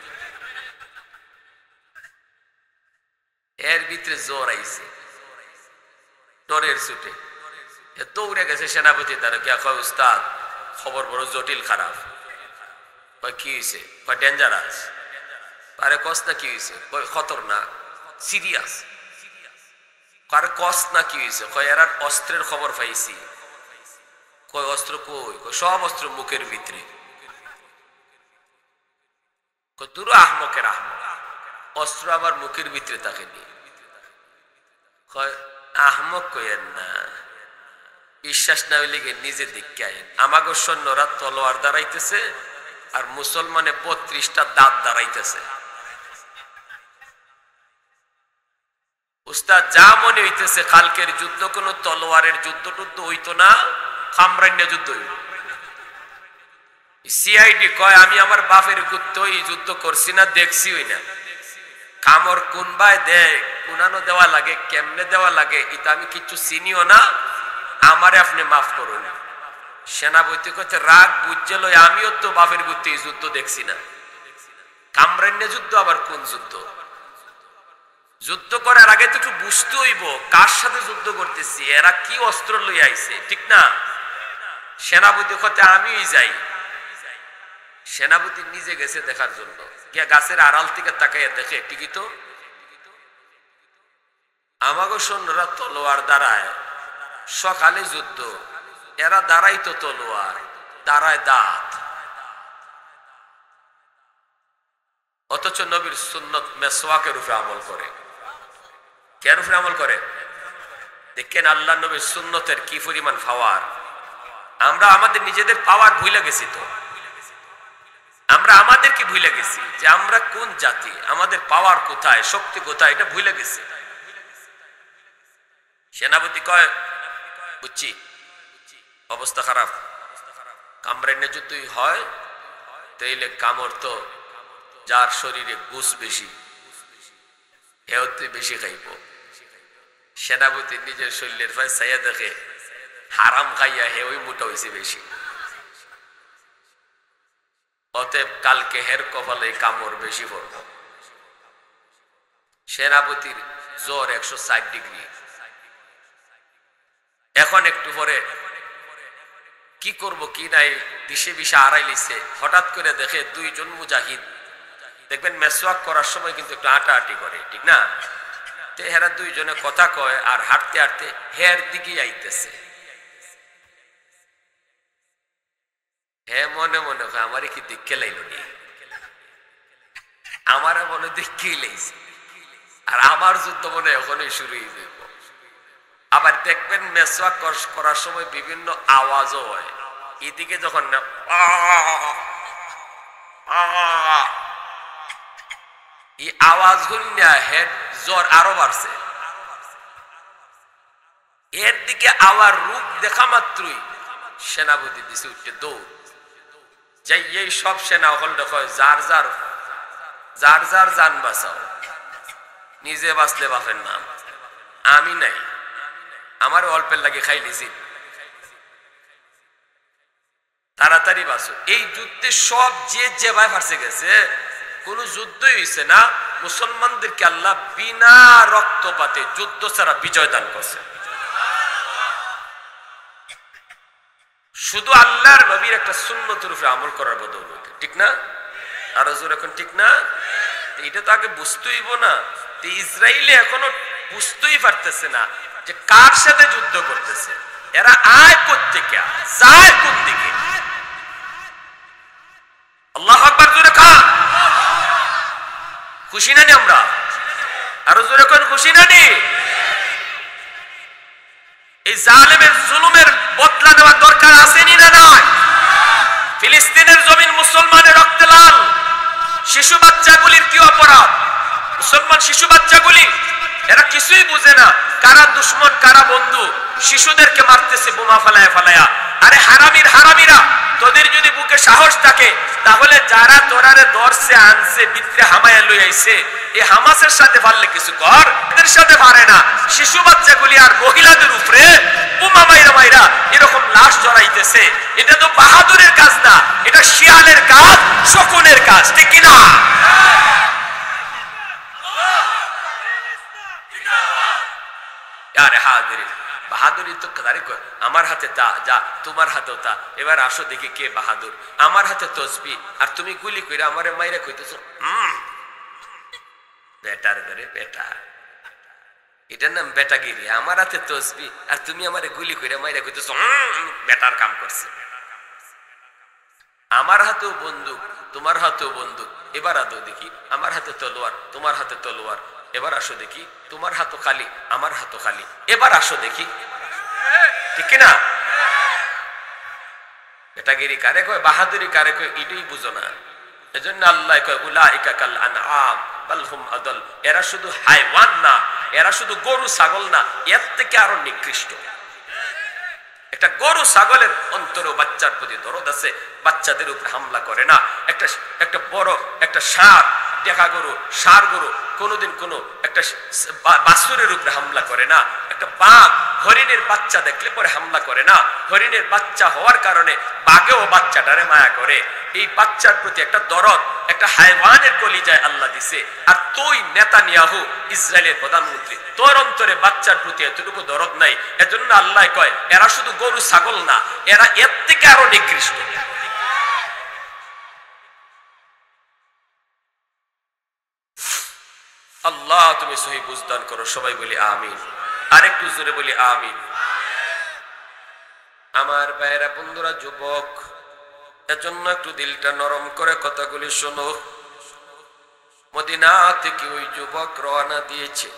এর ভিতরে জোর আইছে, ডরের ছুটে দৌড়ে গেছে সেনাপতি। তারা কি কয় উস্তাদ খবর বড় জটিল খারাপ। কয় কি হয়েছে? কয় ডেঞ্জারাস। আরে কস না কি হয়েছে? কয় খতরনাক, সিরিয়াস। আরে কস না কি হয়েছে? কয় এরা অস্ত্রের খবর পাইছি। কয় অস্ত্র কই? কয় সব অস্ত্র মুখের ভিতরে। কয় দূর আহমকের আহমক, অস্ত্র আবার মুখের ভিতরে থাকেনি। কয় আহমক কইেন না, বিশ্বাস না হইলে নিজে দেখে আইন। আমাগো সৈন্যরা তলোয়ার দাঁড়াইতেছে আর মুসলমানে বত্রিশটা দাঁত দাঁড়াইতেছে। উস্তাদ যা মনে হইতেছে কালকের যুদ্ধ কোনো তলোয়ারের যুদ্ধ টুদ্ধ হইতো না, খামরান্য যুদ্ধ হইল। সিআইডি কয় আমি আমার বাপের গুত্ত এই যুদ্ধ করছি না, দেখছি হই না। কামর কোন ভাই দেয়, কোনানো দেওয়া লাগে, কেমনে দেওয়া লাগে, এটা আমি কিছু চিনিও না, আমারে আপনি মাফ করুন। সেনাপতি কচ্ছে রাগ বুঝছে লই, আমিও তো বাপের গুত্তে এই যুদ্ধ দেখছি না। কামরান্য যুদ্ধ আবার কোন যুদ্ধ? যুদ্ধ করার আগে তো একটু বুঝতে হইব কার সাথে যুদ্ধ করতেছি, এরা কি অস্ত্র লই আইছে, ঠিক না? সেনাপতি কচ্ছে আমিই যাই। সেনাপতি নিজে গেছে দেখার জন্য, গিয়া গাছের আড়াল থেকে তাকাইয়া দেখে ঠিকই তো আমাগো সৈন্যরা তলোয়ার দাঁড়ায়, সকালে যুদ্ধ, এরা দাঁড়াইতো তলোয়ার, দাঁড়ায় দাঁত। অথচ নবীর সুন্নত মেসওয়াকের উপরে আমল করে। কেন উপরে আমল করে? দেখেন আল্লাহ নবীর সুন্নতের কি পরিমাণ পাওয়ার। আমরা আমাদের নিজেদের পাওয়ার ভুলে গেছি তো, আমরা আমাদেরকে ভুলে গেছি যে আমরা কোন জাতি, আমাদের পাওয়ার কোথায়, শক্তি কোথায়, এটা ভুলে গেছি। সেনাপতি কয় বুঝছি অবস্থা খারাপ, কামরান্য যুদ্ধই হয়, তাইলে কামড় তো যার শরীরে গুস বেশি হেও তুই বেশি খাইব। সেনাপতি নিজের শরীরের ভাই চাইয়া দেখে হারাম খাইয়া হে ওই মোটা হয়েছে বেশি। অতএব কালকে হের কপালে কামড় বেশি পড়ব। সেনাপতির জ্বর একশো ষাট ডিগ্রি। এখন একটু পরে কি করব কি নাই দিশে বিশে আড়াই লিছে, হঠাৎ করে দেখে দুইজন মুজাহিদ, দেখবেন মেসওয়াক করার সময় কিন্তু একটু আটাআটি করে, ঠিক না? হেরা দুইজনে কথা কয় আর হাঁটতে হাঁটতে হের দিকে আইতেছে। হ্যাঁ মনে মনে হয় আমারে কি দিকে লাইল নি, আমারে মনে দিকেই লাইছে, আর আমার যুদ্ধ মনে এখনই শুরু হয়ে যাইব। আবার দেখবেন মেসওয়াক করার সময় বিভিন্ন আওয়াজও হয়। এদিকে যখন না এই আওয়াজ শুনিয়া হেড জ্বর আরো বাড়ছে। এর দিকে আওয়ার রূপ দেখা মাত্রই সেনাপতি দিছে উঠতে দৌড়। যাই এই সব সেনা হল দেখো যার যার যার যার জান বাঁচাও, নিজে বাঁচলে বাপের নাম, আমি নাই, আমার অল্পের লাগে খাই লিছি, তাড়াতাড়ি বাঁচো। এই যুদ্ধে সব যে যে ভাই ফার্সে গেছে, কোন যুদ্ধই হয়েছে না, মুসলমানদেরকে আল্লাহ বিনা রক্তপাতে যুদ্ধ ছাড়া বিজয় দান করছে। শুধু আল্লাহর নবীর একটা সুন্নতের উপরে আমল করার বদৌলতে, ঠিক না? আরো জোর এখন ঠিক না? এটা তো আগে বুঝতেইব না। ইসরায়েলে এখনো বুঝতেই পারতেছে না যে কার সাথে যুদ্ধ করতেছে, এরা আয় কোত্থেকে যায় কোন দিকে। আল্লাহু আকবার জোরে খান। খুশি না নি আমরা? আরো জোরে কোন খুশি না নি? এই জালেমের জুলুমের বদলা নেওয়ার দরকার আছে নি না নয়? ফিলিস্তিনের জমিন মুসলমানের রক্তে লাল। শিশু বাচ্চাগুলির কি অপরাধ? মুসলমান শিশু বাচ্চাগুলি এরা কিছুই বুঝে না কারা দুশ্মন কারা বন্ধু। শিশুদেরকে মারতেছে বোমা ফালায়া ফালায়া। আরে হারামির হারামিরা, তোদের যদি বুকে সাহস থাকে তাহলে যারা তোরারে দর্শে আনছে ভিতরে হামায়া লই আইছে, এই হামাসের সাথে পারলে কিছু কর, এদের সাথে পারে না। শিশু বাচ্চাগুলি আর মহিলাদের উপরে বোমা মাইরা মাইরা এরকম লাশ জড়াইতেছে। এটা তো বাহাদুরের কাজ না, এটা শিয়ালের কাজ, শকুনের কাজ, ঠিক কিনা? আরে হাদির বাহাদুরি তো কারে কয়, আমার হাতে তা যা, তোমার হাতেও তা, এবার আসো দেখি কে বাহাদুর। আমার হাতে তসবি আর তুমি গুলি কইরা আমারে মাইরা কইতেছো হুম বেটার করে বেটা, এটার নাম বেটাগিরি। আমার হাতে তসবি আর তুমি আমারে গুলি কইরা মাইরা কইতেছো হুম বেটার কাম করছে। আমার হাতেও বন্দুক তোমার হাতেও বন্দুক, এবার আদো দেখি। আমার হাতে তলোয়ার তোমার হাতে তলোয়ার, এবার আসো দেখি। তোমার হাতও খালি আমার হাতও খালি, এবার আসো দেখি, ঠিক না? বেটাগিরি কারে কয়, বাহাদুরি কারে কয়, এটাই বুঝো না। এজন্য আল্লাহ কয় উলাইকা কাল আনআম বাল হুম আদল, এরা শুধু হাইওয়ান না, এরা শুধু গরু ছাগল না, এর থেকে আরো নিকৃষ্ট। একটা গরু ছাগলের অন্তরও বাচ্চার প্রতি দরদ আছে, বাচ্চাদের উপরে হামলা করে না। একটা একটা বড় একটা ষাঁড়, দেখা গরু ষাঁড় গরু কোনোদিন কোনো একটা বাছুরের উপরে হামলা করে না। একটা বাঘ হরিণের বাচ্চা দেখলে পরে হামলা করে না। হরিণের বাচ্চা হওয়ার কারণে বাঘেও বাচ্চাটারে মায়া করে। এই বাচ্চার প্রতি একটা দরদ একটা হায়ওয়ানের কলিজায় আল্লাহ দিছে। আর তুই নেতানিয়াহু ইসরায়েলের প্রধানমন্ত্রী, তোর অন্তরে বাচ্চার প্রতি এতটুকু দরদ নাই। এজন্য আল্লাহ কয় এরা শুধু গরু ছাগল না, এরা এর থেকে আরো নিকৃষ্ট। আল্লাহ তুমি সহি বুঝদান করো, সবাই বলি আমিন। আরেকটু জোরে বলি আমিন। আমার ভাইরা বন্ধুরা যুবক, এজন্য একটু দিলটা নরম করে কথাগুলি শোনো। মদিনা থেকে ওই যুবক রওনা দিয়েছে,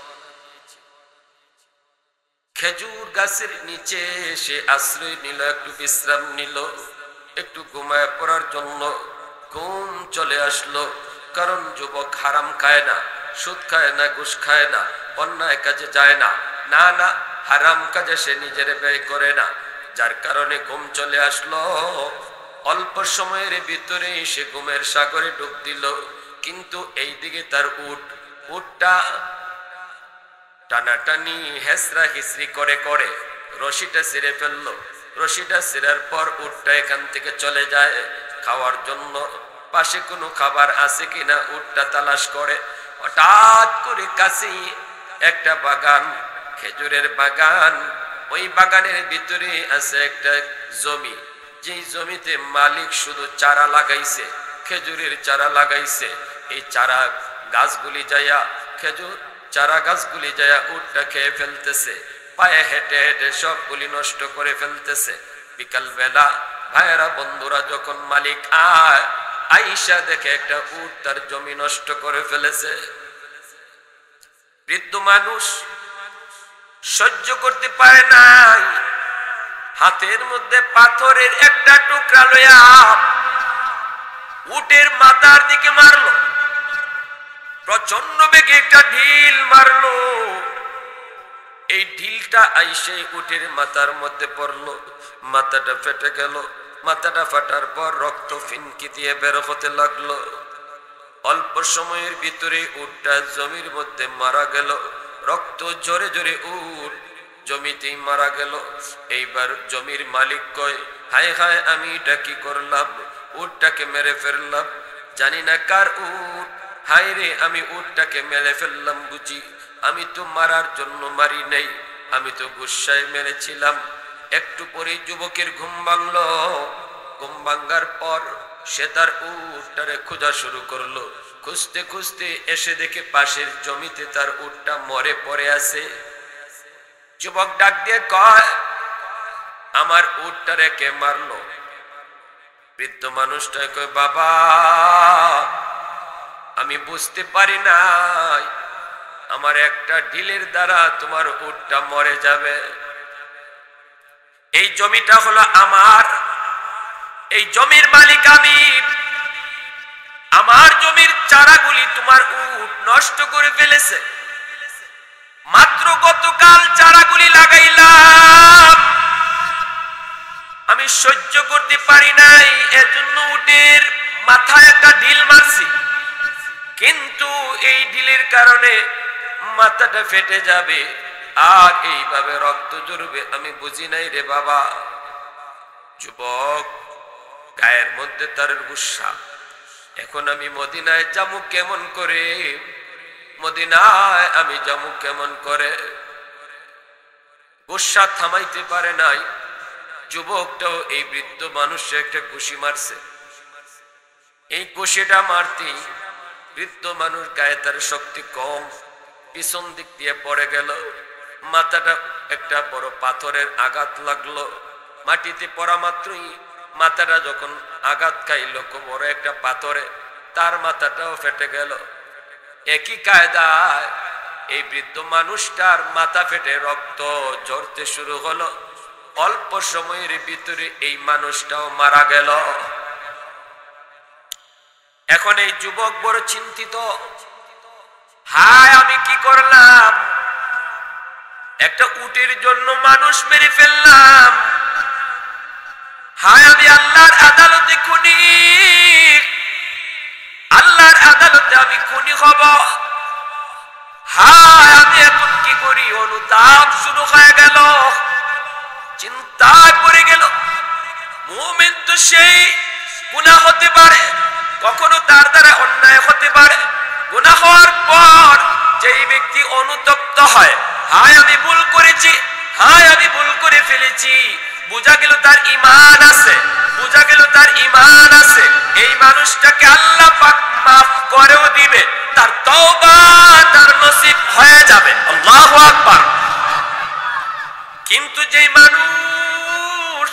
খেজুর গাছের নিচে সে আশ্রয় নিল, একটু বিশ্রাম নিল, একটু ঘুমায় পড়ার জন্য। ঘুম চলে আসলো, কারণ যুবক হারাম খায় না, সুদ খায় না, ঘুষ খায় না, অন্যায় কাজে যায় না, না না হারাম কাজে সে নিজের ব্যয় করে না, যার কারণে ঘুম চলে আসলো। অল্প সময়ের ভিতরে সে ঘুমের সাগরে ডুব দিল। কিন্তু এই দিকে তার উট উটটা টানাটানি হেসরা হিসরি করে করে রশিটা ছিঁড়ে ফেললো। রশিটা ছিঁড়ার পর উটটা এখান থেকে চলে যায় খাওয়ার জন্য। পাশে কোনো খাবার আছে কিনা উটটা তালাশ করে। হঠাৎ করে কাছে একটা বাগান, খেজুরের বাগান। ওই বাগানের ভিতরে আছে একটা জমি, যেই জমিতে মালিক শুধু চারা লাগাইছে, খেজুরের চারা লাগাইছে। এই চারা গাছগুলি যাইয়া, খেজুর চারা গাছগুলি যাইয়া উটটা খেয়ে ফেলতেছে, পায়ে হেঁটে হেঁটে সবগুলি নষ্ট করে ফেলতেছে। বিকাল বেলা ভাইয়েরা বন্ধুরা যখন মালিক আয় আইসা দেখে একটা উট তার জমি নষ্ট করে ফেলেছে। বৃদ্ধ মানুষ সহ্য করতে পারে নাই, হাতের মধ্যে পাথরের একটা টুকরা লইয়া উটের মাথার দিকে মারলো। প্রচন্ড বেগে একটা ঢিল মারলো। এই ঢিলটা আইসে উটের মাথার মধ্যে পড়লো, মাথাটা ফেটে গেল। মাথাটা ফাটার পর রক্ত ফিনকি দিয়ে বের হতে লাগলো। অল্প সময়ের ভিতরে উটটা জমির মধ্যে মারা গেল। রক্ত জোরে জোরে উট জমিতেই মারা গেল। এইবার জমির মালিক কয়, হায় হায় আমি এটা কি করলাম, উটটাকে মেরে ফেললাম, জানি না কার উট। হায় রে, আমি উটটাকে মেরে ফেললাম বুঝি, আমি তো মারার জন্য মারি নাই, আমি তো গুসায় মেরেছিলাম। একটু পরে যুবকের ঘুম ভাঙল। ঘুম ভাঙার পর সে তার উটটারে খোঁজা শুরু করলো। খুঁজতে খুঁজতে এসে দেখে পাশের জমিতে তার উটটা মরে পড়ে আছে। যুবক ডাক দিয়ে কয়, আমার উটটারে কে মারলো? বৃদ্ধ মানুষটা কয়, বাবা আমি বুঝতে পারি নাই, আমার একটা ঢিলের দ্বারা তোমার উটটা মরে যাবে। এই জমিটা হলো আমার, এই জমির মালিক আমি। আমার জমির চারাগুলি তোমার উট নষ্ট করে ফেলেছে। মাত্র গতকাল চারাগুলি লাগাইলাম, আমি সহ্য করতে পারি নাই, এজন্য উটের মাথায় একটা ঢিল মারছি। কিন্তু এই ঢিলের কারণে মাথাটা ফেটে যাবে আর এইভাবে রক্ত ঝরবে, আমি বুঝি নাই রে বাবা। যুবক গায়ের মধ্যে তার গুসা, এখন আমি মদিনায় যাবো কেমন করে, মদিনায় আমি যাবো কেমন করে। গুসা থামাইতে পারে নাই। যুবকটাও এই বৃদ্ধ মানুষে একটা ঘুষি মারছে। এই ঘুষিটা মারতেই বৃদ্ধ মানুষ গায়ে তার শক্তি কম, পিছন দিক দিয়ে পড়ে গেল। মাথাটা একটা বড় পাথরের আঘাত লাগলো। মাটিতে পড়া মাত্রই মাথাটা যখন আঘাত খাইল খুব বড় একটা পাথরে, তার মাথাটাও ফেটে গেল। একই কায়দায় এই বৃদ্ধ মানুষটার মাথা ফেটে রক্ত ঝরতে শুরু হলো। অল্প সময়ের ভিতরে এই মানুষটাও মারা গেল। এখন এই যুবক বড় চিন্তিত, হায় আমি কি করলাম, একটা উটের জন্য মানুষ মেরে ফেললাম, হায় আমি আল্লাহর আদালতে খুনি, আল্লাহর আদালতে আমি খুনি হব, হায় আমি এখন কি করি। অনুতাপ শুরু হয়ে গেল, চিন্তায় পড়ে গেল। মুমিন তো সেই গুনাহ হতে পারে, কখনো তার দ্বারা অন্যায় হতে পারে। গুনাহ হওয়ার পর যেই ব্যক্তি অনুতপ্ত হয়, হায় আমি ভুল করেছি, হায় আমি ভুল করে ফেলেছি, বোঝা গেল তার ঈমান আছে, বোঝা গেল তার ঈমান আছে, এই মানুষটাকে আল্লাহ পাক মাফ করেও দিবে, তার তওবা তার নসিব হয়ে যাবে। আল্লাহু আকবার। কিন্তু যেই মানুষ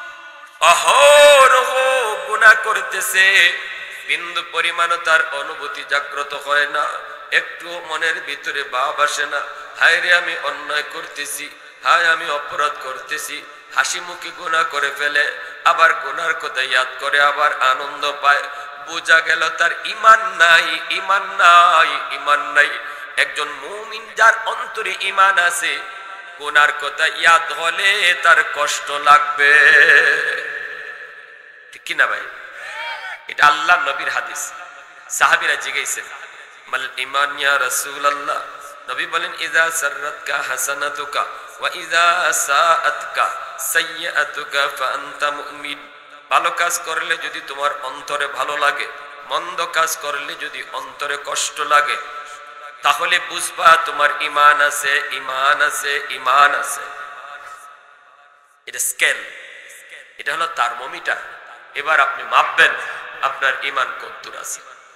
অহরহ গুনাহ করতেছে, বিন্দু পরিমাণও তার অনুভূতি জাগ্রত হয় না, একটু মনের ভিতরে ভাব আসে না, হায় রে আমি অন্যায় করতেছি, হায় আমি অপরাধ করতেছি, হাসি মুখে গুনাহ করে ফেলে, আবার গুনার কথা ইয়াদ করে আবার আনন্দ পায়। বোঝা গেল তার ঈমান নাই, ঈমান নাই, ঈমান নাই। একজন মুমিন যার অন্তরে ঈমান আছে, গুনার কথা ইয়াদ হলে তার কষ্ট লাগবে, ঠিক কি না ভাই? এটা আল্লাহ নবীর হাদিস। সাহাবীরা জিজ্ঞাসেন, মাল ঈমান ইয়া রাসূলুল্লাহ? নবী বলেন, ইযা সাররাতকা হাসানাতুকা ওয়া ইযা সাআতকা সাইয়্যাতুকা ফাআনতা মুমিন। ভালো কাজ করলে যদি তোমার অন্তরে ভালো লাগে, মন্দ কাজ করলে যদি অন্তরে কষ্ট লাগে তাহলে বুঝবা তোমার ঈমান আছে, ঈমান আছে, ঈমান আছে। এটা স্কেল, এটা হলো থার্মোমিটার। এবার আপনি মাপবেন আপনার ঈমান কতদূর আছে।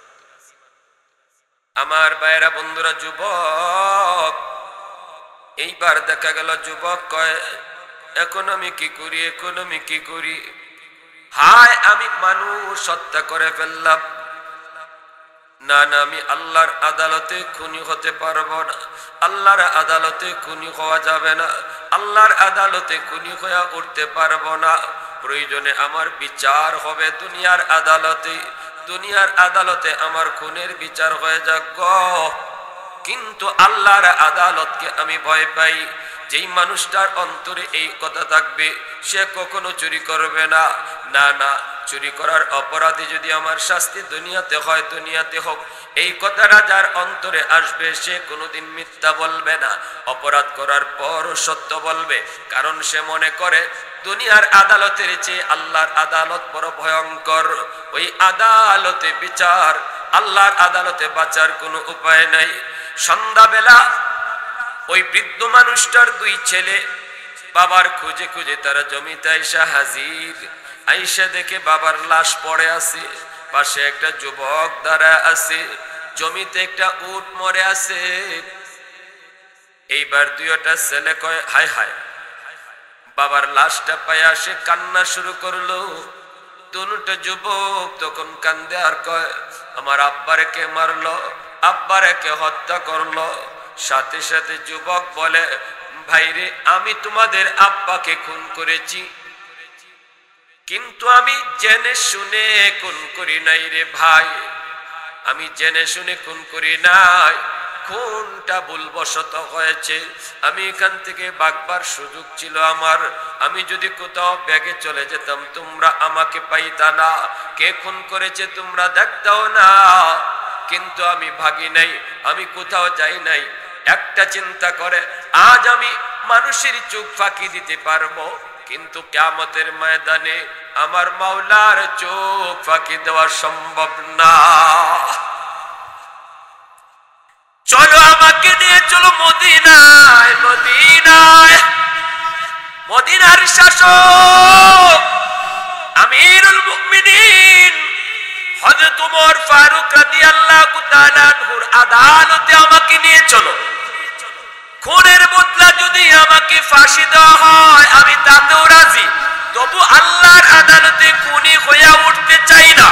আমার ভাইয়েরা, বন্ধুরা, যুবক, এইবার দেখা গেল যুবক কয় এখন আমি কি করি, এখন আমি কি করি, হায় আমি মানুষ হত্যা করে ফেললাম, না না আমি আল্লাহর আদালতে খুনি হতে পারবো না, আল্লাহর আদালতে খুনি হওয়া যাবে না, আল্লাহর আদালতে খুনি হয়ে উঠতে পারবো না, প্রয়োজনে আমার বিচার হবে দুনিয়ার আদালতে, দুনিয়ার আদালতে আমার খুনের বিচার হয়ে যাক গো। কিন্তু আল্লাহর আদালতকে আমি ভয় পাই। যেই মানুষটার অন্তরে এই কথা থাকবে সে কখনো চুরি করবে না, না না চুরি করার অপরাধে যদি আমার শাস্তি দুনিয়াতে হয় দুনিয়াতে হোক, এই কথাটা যার অন্তরে আসবে সে কোনোদিন মিথ্যা বলবে না, অপরাধ করার পর সত্য বলবে, কারণ সে মনে করে দুনিয়ার আদালতের চেয়ে আল্লাহর আদালত বড় ভয়ঙ্কর। ওই আদালতে বিচার, আল্লাহর আদালতে বাঁচার কোনো উপায় নাই। সন্ধ্যাবেলা ওই বৃদ্ধ মানুষটার দুই ছেলে বাবার খুঁজে খুঁজে তারা জমিতে আইসা হাজির। আইসা দেখে বাবার লাশ পড়ে আছে, পাশে একটা যুবক দাঁড়ায় আছে, জমিতে একটা উট মরে আছে। এইবার দুইটা ছেলে কয় হায় হায়, বাবার লাশটা পায়া সে কান্না শুরু করলো। দুটো যুবক তখন কান্দে আর কয় আমার আব্বারে কে মারলো, আব্বারে কে হত্যা করলো। সাথে সাথে যুবক বলে ভাইরে আমি তোমাদের আব্বাকে খুন করেছি, কিন্তু আমি জেনে শুনে খুন করি নাই রে ভাই, আমি জেনে শুনে খুন করি নাই, খুনটা ভুলবশত হয়েছে। আমি এখান থেকে ভাগবার সুযোগ ছিল আমার, আমি যদি কোথাও ব্যাগে চলে যেতাম তোমরা আমাকে পাইতা না, কে খুন করেছে তোমরা দেখতাও না, কিন্তু আমি ভাগি নাই, আমি কোথাও যাই নাই। একটা চিন্তা করে আজ আমি মানুষের চোখ ফাঁকি দিতে পারবো, কিন্তু কিয়ামতের ময়দানে আমার মাওলার চোখ ফাঁকি দেওয়া সম্ভব না। চলো আমাকে নিয়ে চলো মদিনায়, মদিনায়, মদিনার শাসক আমিরুল মুমিনিন হযরত ওমর ফারুক রাদিয়াল্লাহু তাআলা আনহুর আদালতে আমাকে নিয়ে চলো। খুনের বদলা যদি আমাকে ফাঁসি দেওয়া হয় আমি তাতেও রাজি, তবু আল্লাহর আদালতে খুনি হয়ে উঠতে চাই না,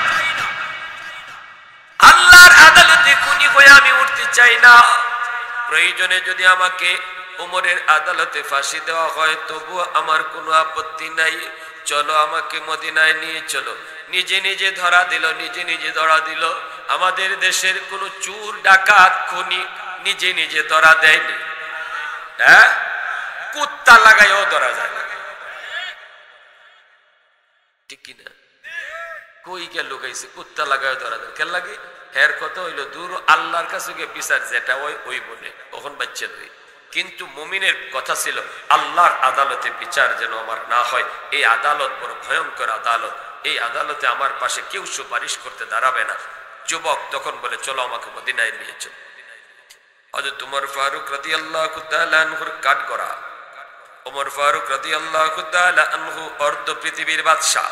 আল্লাহর আদালতে খুনি হয়ে আমি উঠতে চাই না। প্রয়োজনে যদি আমাকে ওমরের আদালতে ফাঁসি দেওয়া হয় তবু আমার কোনো আপত্তি নাই, চলো আমাকে মদিনায় নিয়ে চলো। নিজে নিজে ধরা দিল, নিজে নিজে ধরা দিল। আমাদের দেশের কোনো চোর ডাকাত খুনি নিজে নিজে ধরা দেয়নি, হ্যাঁ কুত্তা লাগাইও ধরা যায় না, ঠিক কিনা? কই কে লুকাইছে কুত্তা লাগাইও ধরা দেয় কেন লাগে? হের কথা হইলো দূর আল্লাহর কাছে গিয়ে বিচার যেটা ওই ওই বলে ওখান বাচ্চা নই। কিন্তু মুমিনের কথা ছিল আল্লাহর আদালতে বিচার যেন আমার না হয়, এই আদালত বড় ভয়ঙ্কর আদালত, এই আদালতে আমার পাশে কেউ সুপারিশ করতে দাঁড়াবে না। যুবক তখন বলে চলো আমাকে মদিনায় নিয়ে চলো। হযরত ওমর ফারুক রাদিয়াল্লাহু তাআলা আনহুর কাঠগড়া, ওমর ফারুক রাদিয়াল্লাহু তাআলা আনহু অর্ধ পৃথিবীর বাদশা,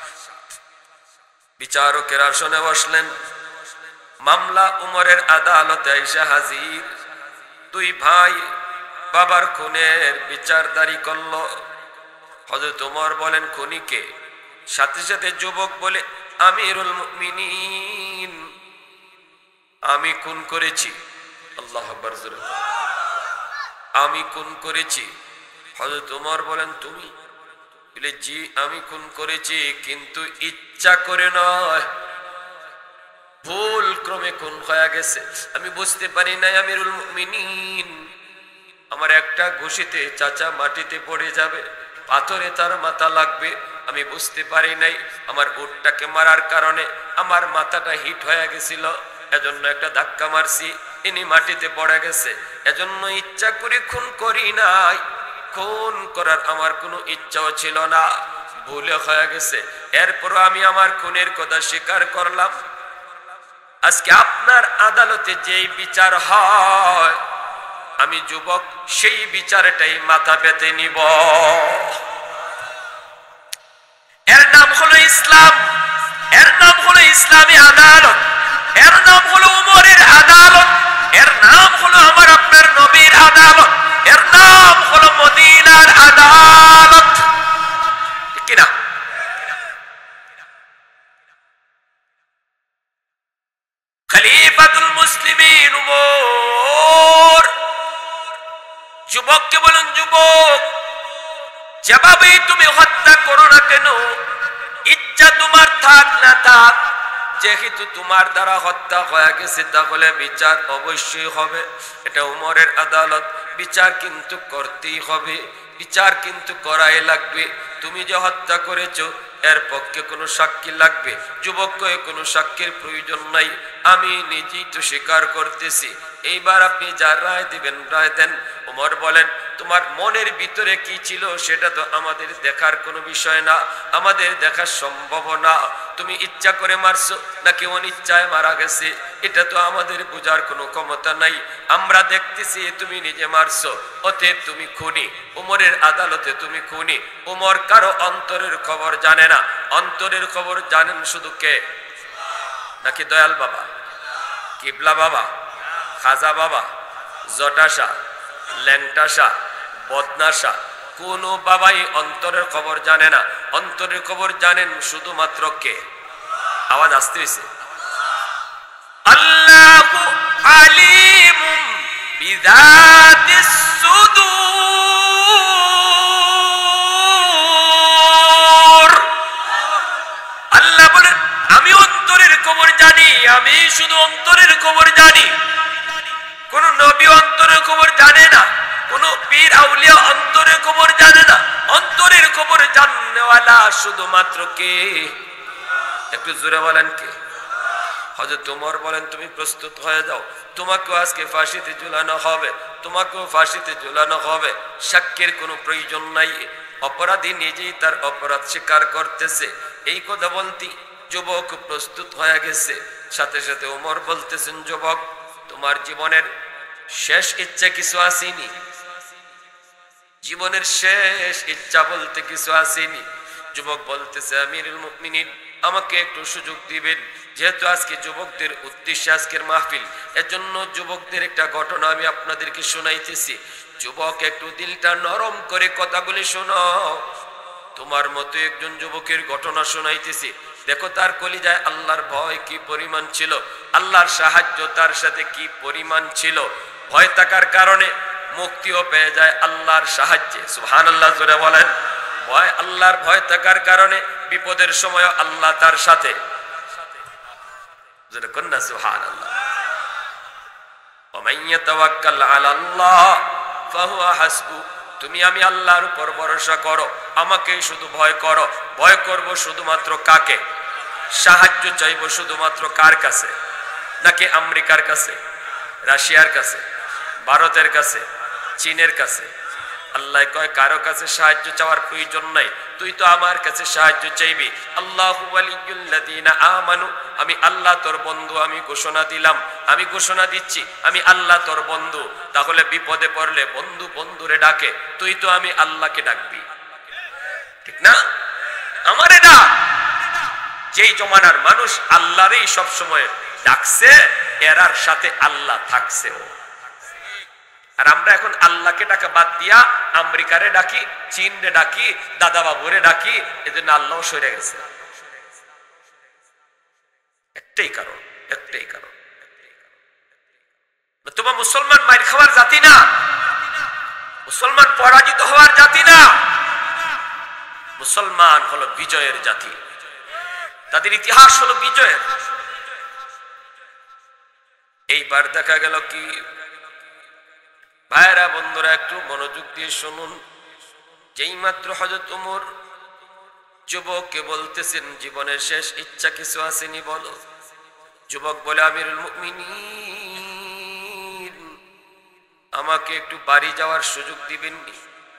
বিচারকের আসনে বসলেন। মামলা উমরের আদালতে আইসা হাজির। দুই ভাই বাবার খুনের বিচারদারি করল। হযরত ওমর বলেন খুনিকে, সাথে সাথে যুবক বলে আমিরুল মুমিনিন আমি খুন করেছি। আল্লাহু আকবার, আমি খুন করেছি। হযরত ওমর বলেন তুমি? বলে জি আমি খুন করেছি, কিন্তু ইচ্ছা করে নয়, ভুল ক্রমে খুন হয়ে গেছে, আমি বুঝতে পারি নাই আমিরুল মুমিনিন। আমার একটা ঘুষিতে চাচা মাটিতে পড়ে যাবে, পাথরে তার মাথা লাগবে, আমি বুঝতে পারি নাই। আমার উটটাকে মারার কারণে আমার মাথাটা হিট হয়ে গেছিল, এজন্য একটা ধাক্কা মারছি, ইনি মাটিতে পড়ে গেছে, এজন্য ইচ্ছা করে খুন করি নাই। খুন করার আমার কোনো ইচ্ছাও ছিল না, ভুলে হয়ে গেছে। এরপর আমি আমার খুনের কথা স্বীকার করলাম। আজকে আপনার আদালতে যেই বিচার হয়, আমি যুবক সেই বিচারটাই মাথা পেতে নিব। এর নাম হলো ইসলাম, এর নাম হলো ইসলামী আদালত, এর নাম হলো উমরের আদালত, এর নাম হলো আমার আপনার নবীর আদালত, এর নাম হলো মদিনার আদালত। ঠিক কিনা? খলিফাতুল মুসলিমিন উমর যুবককে বলেন, যুবক যেভাবেই তুমি হত্যা করো না কেন, ইচ্ছা তোমার থাক না থাক, যেহেতু তোমার দ্বারা হত্যা হয়ে গেছে তাহলে বিচার অবশ্যই হবে। এটা উমরের আদালত, বিচার কিন্তু করতেই হবে, বিচার কিন্তু করাই লাগবে। তুমি যে হত্যা করেছো এর পক্ষে কোনো সাক্ষী লাগবে। যুবককে কোনো সাক্ষীর প্রয়োজন নাই, আমি নিজেই তো স্বীকার করতেছি। এইবার আপনি যা রায় দিবেন রায় দেন। ওমর বলেন, তোমার মনের ভিতরে কি ছিল সেটা তো আমাদের দেখার কোনো বিষয় না, আমাদের দেখা সম্ভব না। তুমি ইচ্ছা করে মারছো নাকি অনিচ্ছায় মারা গেছে এটা তো আমাদের বোঝার কোনো ক্ষমতা নাই। আমরা দেখতেছি তুমি নিজে মারছো, অতএব তুমি খুনি। উমরের আদালতে তুমি খুনি। উমর কারো অন্তরের খবর জানে না, অন্তরের খবর জানেন শুধু কে? নাকি দয়াল বাবা, কিবলা বাবা, খাজা বাবা, জটাশা, ল্যাংটাশা, বদনাশা, কোন বাবাই অন্তরের খবর জানে না। অন্তরের খবর জানেন শুধুমাত্র কে? আওয়াজ আসতে হইছে। আল্লাহু আলিমুম বিযাতিস সুদূর। আল্লাহ বলেন, আমি অন্তরের খবর জানি, আমি শুধু অন্তরের খবর জানি। কোন নবী অন্তরের খবর জানে না, কোন পীর আউলিয়া অন্তরের খবর জানে না। অন্তরের খবর জাননেওয়ালা শুধুমাত্র কে? একটু জোরে বলেন কে? হযরত ওমর বলেন, তুমি প্রস্তুত হয়ে যাও, তোমাকেও আজকে ফাঁসিতে ঝুলানো হবে, তোমাকেও ফাঁসিতে ঝুলানো হবে। সাক্ষীর কোনো প্রয়োজন নাই, অপরাধী নিজেই তার অপরাধ স্বীকার করতেছে। এই কথা বলতে যুবক প্রস্তুত হয়ে গেছে। সাথে সাথে ওমর বলতেছেন, যুবক তোমার জীবনের শেষ ইচ্ছা কিছু আসেনি? জীবনের শেষ ইচ্ছা বলতে কিছু আসেনি? যুবক বলতেছে, আমিরুল মুমিনিন আমাকে একটু সুযোগ দিবেন, যেহেতু আজকে যুবকদের উদ্দেশ্যে আজকের মাহফিল, এজন্য যুবকদের একটা ঘটনা আমি আপনাদেরকে শোনাইতেছি। যুবক একটু দিলটা নরম করে কথাগুলি শোনো। তোমার মতো একজন যুবকের ঘটনা শোনাইতেছি, দেখো তার কলিজায় আল্লাহর ভয় কি পরিমাণ ছিল, আল্লাহর সাহায্য তার সাথে কি পরিমাণ ছিল। ভয় থাকার কারণে মুক্তিও পেয়ে যায় আল্লাহর সাহায্যে। সুবহানাল্লাহ জোরে বলেন। ভয়, আল্লাহর ভয় থাকার কারণে বিপদের সময় আল্লাহ তার সাথে। জোরে কন্যা সুবহানাল্লাহ। ওয়া ইয়াতাওয়াক্কাল আলাল্লাহ ফাহুয়া হাসবু। তুমি আমি আল্লাহর উপর ভরসা করো, আমাকে শুধু ভয় করো। ভয় করব শুধুমাত্র কাকে? সাহায্য চাইব শুধুমাত্র কার কাছে? নাকি আমেরিকার কাছে, রাশিয়ার কাছে, ভারতের কাছে, চীনের কাছে? আল্লাহ কয় কারো কাছে সাহায্য চাওয়ার প্রয়োজন নাই, তুই তো আমার কাছে সাহায্য চাইবি। আল্লাহু ওয়ালিয়ুল্লাযীনা আমানু, আমি আল্লাহ তোর বন্ধু। আমি ঘোষণা দিলাম, আমি ঘোষণা দিচ্ছি আমি আল্লাহ তোর বন্ধু। তাহলে বিপদে পড়লে বন্ধু বন্ধুরে ডাকে, তুই তো আমি আল্লাহকে ডাকবি, ঠিক না? আমারে ডাক। যেই জমানার মানুষ আল্লাহরই সব সময় ডাকছে, এরার সাথে আল্লাহ থাকছে। আর আমরা এখন আল্লাহকে ডাকা বাদ দিয়া আমেরিকারে ডাকি, চীনরে ডাকি, দাদা বাবুরে ডাকি, এজন্য আল্লাহ সরে গেছে। একটাই কারণ, একটাই কারণ। তোমার মুসলমান মাইর খাওয়ার জাতি না, মুসলমান পরাজিত হওয়ার জাতি না। মুসলমান হলো বিজয়ের জাতি, তাদের ইতিহাস হলো বিজয়ের। এইবার দেখা গেল কি, ভাইরা বন্ধুরা একটু মনোযোগ দিয়ে শুনুন। যেই মাত্র হযরত ওমর যুবককে বলতেছেন, জীবনের শেষ ইচ্ছা কিছু আসেনি বলো? যুবক বলে, আমিরুল মুমিনিন আমাকে একটু বাড়ি যাওয়ার সুযোগ দিবেন নি?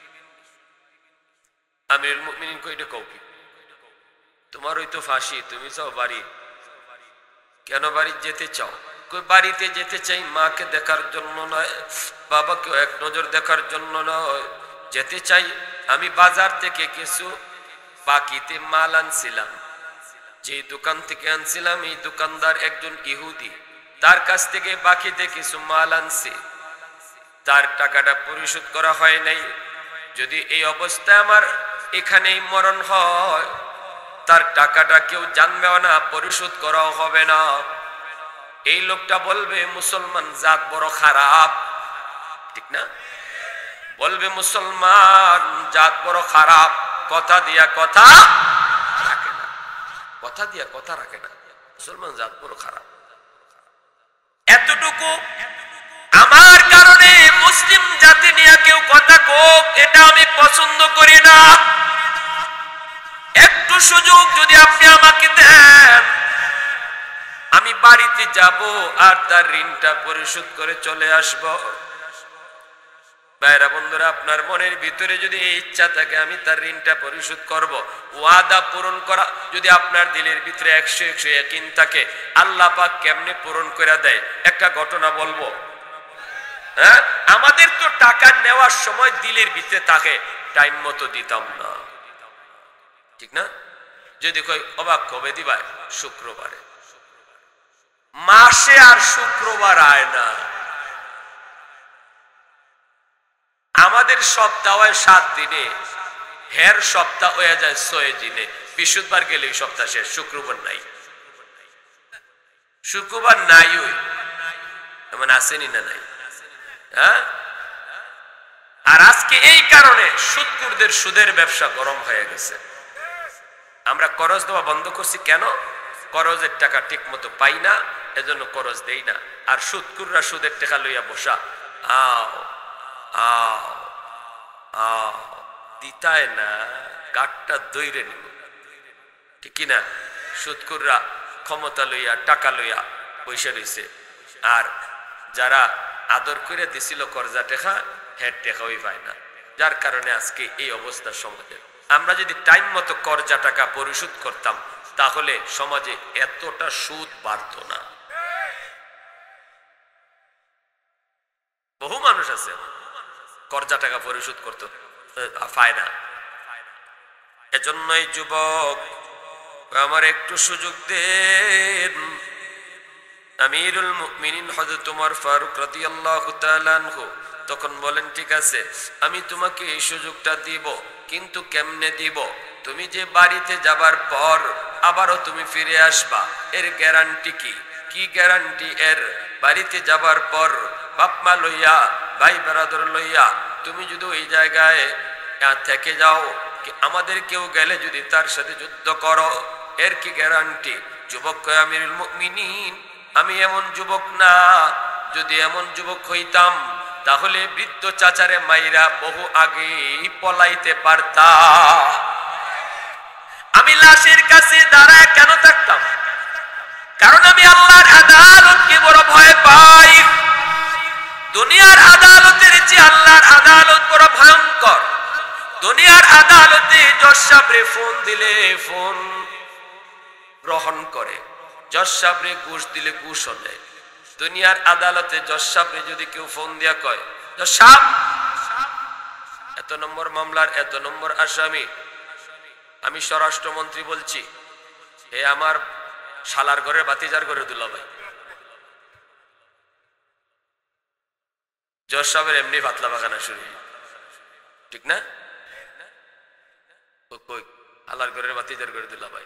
আমিরুল মুমিনিন কইটা কও কি, তোমার ওই তো ফাঁসি, তুমি চাও বাড়ি, কেন বাড়ি যেতে চাও? কই বাড়িতে যেতে চাই মাকে দেখার জন্য নয়, বাবাকে এক নজর দেখার জন্য নয়, যেতে চাই আমি বাজার থেকে কিছু বাকিতে মাল আনছিলাম, যে দোকান থেকে আনছিলাম এই দোকানদার একজন ইহুদি, তার কাছ থেকে বাকিতে কিছু মাল আনছি, তার টাকাটা পরিশোধ করা হয় নাই। যদি এই অবস্থায় আমার এখানেই মরণ হয়, তার টাকাটা কেউ জানবেও না, পরিশোধ করাও হবে না। এই লোকটা বলবে মুসলমান জাত বড় খারাপ, ঠিক না? বলবে মুসলমান জাত বড় খারাপ, কথা দিয়া কথা রাখে না, কথা দিয়া কথা রাখে না, মুসলমান জাত বড় খারাপ। এতটুকু আমার কারণে মুসলিম জাতি নিয়ে কেউ কথা কোক, এটা আমি পছন্দ করি না। একটু সুযোগ যদি আপনি আমাকে দেন, আমি বাড়িতে যাব আর তার ঋণটা পরিশোধ করে চলে আসব। ভাইরা বন্ধুরা, আপনার মনের ভিতরে যদি এই ইচ্ছা থাকে আমি তার ঋণটা পরিশোধ করব, ওয়াদা পূরণ করা যদি আপনার দিলের ভিতরে একশো একশো ইয়াকিন থাকে, আল্লাহ পাক কেমনে পূরণ করে দেয় একটা ঘটনা বলবো। হ্যাঁ, আমাদের তো টাকা নেওয়ার সময় দিলের ভিতরে থাকে টাইম মতো দিতাম না, ঠিক না? যদি কই অবাক কবে দিবা, শুক্রবারে, মাসে আর শুক্রবার আয় না। আমাদের সপ্তাহ হয় সাত দিনে, হের সপ্তাহ হয়ে যায় ছয় দিনে। বৃহস্পতিবার গেলে সপ্তাহ শেষ, শুক্রবার নাই, শুক্রবার নাই। ওই এমন আসেনি না নাই? হ্যাঁ, আর আজকে এই কারণে সুদকুরদের সুদের ব্যবসা গরম হয়ে গেছে। আমরা করজ দেওয়া বন্ধ করছি কেন? করজের টাকা ঠিক মতো পাই না, এজন্য করজ দেই না। আর সুদকুররা সুদের টাকা লইয়া বসা, আও আও আও দিতায় না, কাঠটা দইরে নিব, ঠিক কিনা? সুদকুররা ক্ষমতা লইয়া টাকা লইয়া পয়সা রয়েছে, আর যারা আদর করে দিছিল কর্জা টেকা, হের টেকা ওই পায় না। যার কারণে আজকে এই অবস্থা সমাজে। আমরা যদি টাইম মতো কর্জা টাকা পরিশোধ করতাম, তাহলে সমাজে এতটা সুদ বাড়ত না। বহু মানুষ আছে কর্জা টাকা পরিশোধ করতে পায় না। এজন্যই যুবক আমার একটু সুযোগ দেন। আমিরুল মুমিনিন হযরত ওমর ফারুক রাদিয়াল্লাহু তাআলা আনহু তখন বলেন, ঠিক আছে আমি তোমাকে এই সুযোগটা দিব, কিন্তু কেমনে দিব? তুমি যে বাড়িতে যাবার পর আবারও তুমি ফিরে আসবা, এর গ্যারান্টি কি? কি গ্যারান্টি এর? বাড়িতে যাবার পর বাপ মা লইয়া, ভাই বেরাদর লইয়া তুমি যদি ওই জায়গায় থেকে যাও, আমাদের কেউ গেলে যদি তার সাথে যুদ্ধ করো, এর কি গ্যারান্টি? যুবক কয়, আমিরুল মুমিনিন আমি এমন যুবক না, যদি এমন যুবক হইতাম তাহলে বৃদ্ধ চাচারে মাইরা বহু আগেই পলাইতে পারতাম। আমি লাশের কাছে দাঁড়ায় কেন থাকতাম? কারণ আমি আল্লাহর আদালতকে বড় ভয় পাই। দুনিয়ার আদালতের চেয়ে আল্লাহর আদালত বড় ভয়ঙ্কর। দুনিয়ার আদালতে জজ সাহেবরে ফোন দিলে ফোন গ্রহণ করে, জজ সাহেবরে ঘুষ দিলে ঘুষ নেয়। দুনিয়ার আদালতে জজ সাহেবরে যদি কেউ ফোন দিয়া কয়, জজ সাহেব এত নম্বর মামলার এত নম্বর আসামি, আমি স্বরাষ্ট্রমন্ত্রী বলছি, হে আমার শালার ঘরের বাতিজার ঘরে দুলাভাই, জজ সাহেবের এমনি পাতলা বাগানা শুরু, ঠিক না? আল্লাহর ঘরের বাতিজার ঘরে দুলাভাই,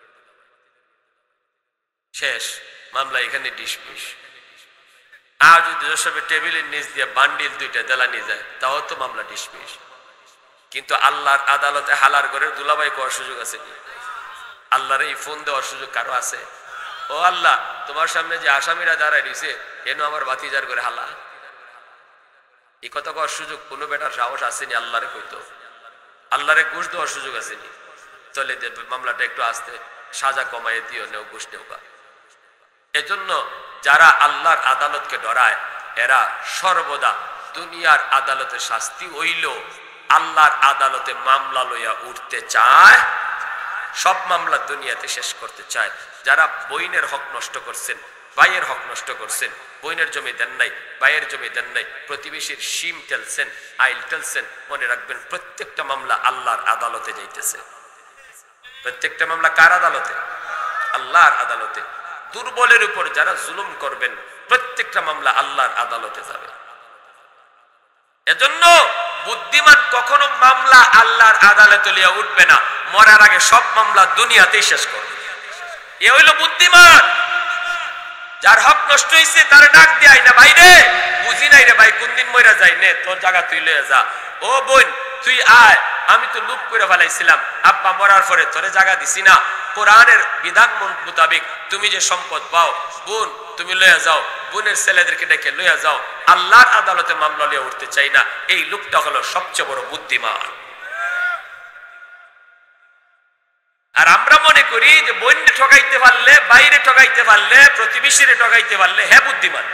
শেষ মামলা এখানে ডিসমিস। আর যদি জজ সাহেবের টেবিলের নিচ দিয়ে বান্ডিল দুইটা দেলা নিয়ে যায়, তাও তো মামলা ডিসমিস। কিন্তু আল্লাহর আদালতে হালার ঘরের দুলাভাই কোয়ার সুযোগ আছে? আল্লাহর এই ফোন দেওয়ার সুযোগ কারো আছে? ও আল্লাহ, তোমার সামনে যে আসামিরা দাঁড়ায় দিছে, এনো আমার বাতিজার করে হালা, এই কথা কওয়ার সুযোগ কোনো বেটার সাহস আসেনি? আল্লাহরে কইতো, আল্লাহরে ঘুষ দেওয়ার সুযোগ আসেনি? চলে মামলাটা একটু আসতে সাজা কমাই দিও, নেও ঘুষ নেও বা। এজন্য যারা আল্লাহর আদালতকে ডরায়, এরা সর্বদা দুনিয়ার আদালতে শাস্তি হইল, আল্লাহর আদালতে মামলা লইয়া উঠতে চায় সব মামলা দুনিয়াতে শেষ করতে চায়। যারা বইনের হক নষ্ট করছেন, ভাইয়ের হক নষ্ট করছেন, বইনের জমি দেন নাই, ভাইয়ের জমি দেন নাই, প্রতিবেশীর শিম টেলছেন, আইল টেলছেন, মনে রাখবেন প্রত্যেকটা মামলা আল্লাহর আদালতে যাইতেছে। প্রত্যেকটা মামলা কার আদালতে? আল্লাহর আদালতে। দুর্বলের উপর যারা জুলুম করবেন প্রত্যেকটা মামলা আল্লাহর আদালতে যাবে। এজন্য বুদ্ধিমান কখনো মামলা আল্লাহর আদালতে লিয়া উঠবে না, মরার আগে সব মামলা দুনিয়াতেই শেষ করবে। এ হইল বুদ্ধিমান। যার হক নষ্ট হয়েছে তার ডাক দেয় না, ভাই রে বুঝি নাই রে ভাই, কোন দিন মইরা যাই নে, তোর জায়গা তুই লয়ে যা। ও বোন তুই আয়, আমি তো লুপ করে ফেলাইছিলাম, আব্বা মরার পরে তোরে জায়গা দিছি না, কোরআনের বিধান মোতাবেক তুমি যে সম্পদ পাও বোন তুমি লয়ে যাও, বোনের ছেলেদেরকে ডেকে লয়ে যাও। আল্লাহর আদালতে মামলা লিয়ে উঠতে চাই না, এই লোকটা হলো সবচেয়ে বড় বুদ্ধিমান। আর আমরা মনে করি যে বোনকে ঠকাইতে পারলে, বাইরে ঠকাইতে পারলে, প্রতিবেশীরে ঠকাইতে পারলে হ্যাঁ বুদ্ধিমান।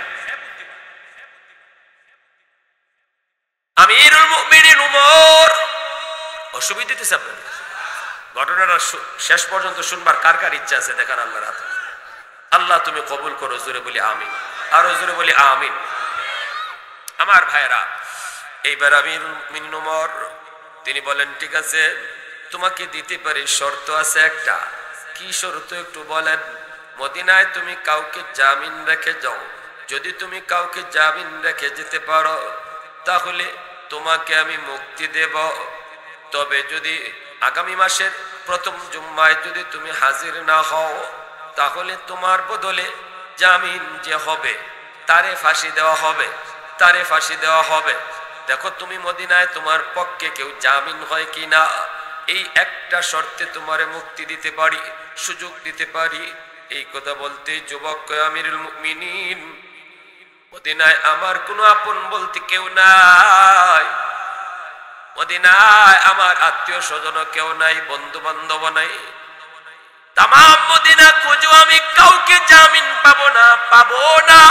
আমিরুল মুমিনিন উমর, অসুবিধা দিতেছে আপনাদের? ঘটনাটা শেষ পর্যন্ত শুনবার কার কার ইচ্ছা আছে দেখার আল্লাহর হাতে। আল্লাহ তুমি কবুল করো, জোরে বলি আমিন, আরো জোরে বলি আমিন। আমার ভাইরা, এইবার আমিরুল মুমিনিন উমর তিনি বলেন ঠিক আছে তোমাকে দিতে পারি, শর্ত আছে একটা। কি শর্ত একটু বলেন? মদিনায় তুমি কাউকে জামিন রেখে যাও, যদি তুমি কাউকে জামিন রেখে যেতে পারো তাহলে তোমাকে আমি মুক্তি দেব। তবে যদি আগামী মাসের প্রথম জুম্মায় যদি তুমি হাজির না হও তাহলে তোমার বদলে জামিন যে হবে তারে ফাঁসি দেওয়া হবে, তারে ফাঁসি দেওয়া হবে। দেখো তুমি মদিনায় তোমার পক্ষে কেউ জামিন হয় কিনা, এই একটা শর্তে তোমারে মুক্তি দিতে পারি, সুযোগ দিতে পারি। এই কথা বলতে যুবক কয় আমিরুল মুমিনিন মদিনায় আমার কোনো আপন বলতে কেউ নাই, মদিনায় আমার আত্মীয় স্বজন কেউ নাই, বন্ধু বান্ধব নাই, তাম মদিনা খুঁজো আমি কাউকে জামিন পাবো না, পাবো না।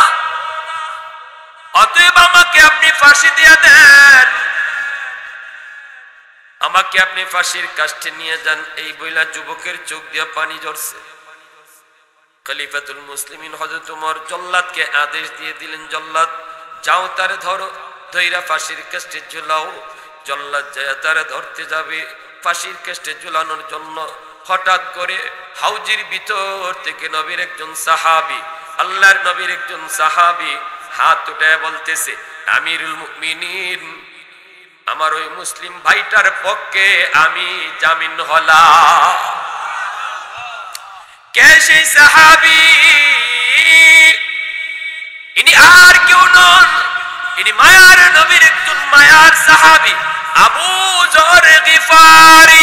অতএব আমাকে আপনি ফাঁসি দিয়ে দেন, আমাকে আপনি ফাঁসির কাষ্ঠে নিয়ে যান। এই বইলা যুবকের চোখ দিয়ে পানি ঝরছে। খলিফাতুল মুসলিমিন হযরত ওমর জল্লাদকে আদেশ দিয়ে দিলেন, জল্লাদ যাও তারে ধরো, ধইরা ফাঁসির কাষ্ঠে ঝুলাও। জল্লাদ যায় তারে ধরতে যাবে ফাঁসির কাষ্ঠে ঝুলানোর জন্য, হঠাৎ করে হাউজির ভিতর থেকে নবীর একজন সাহাবী, আল্লাহর নবীর একজন সাহাবী হাত উঠায় বলতেছে আমিরুল মুমিনিন আমার ওই মুসলিম ভাইটার পক্ষে আমি জামিন হলাম। কে সেই সাহাবী? ইনি আর কেউ নন, ইনি মায়ার নবীর একজন মায়ার সাহাবী আবু যর গিফারি।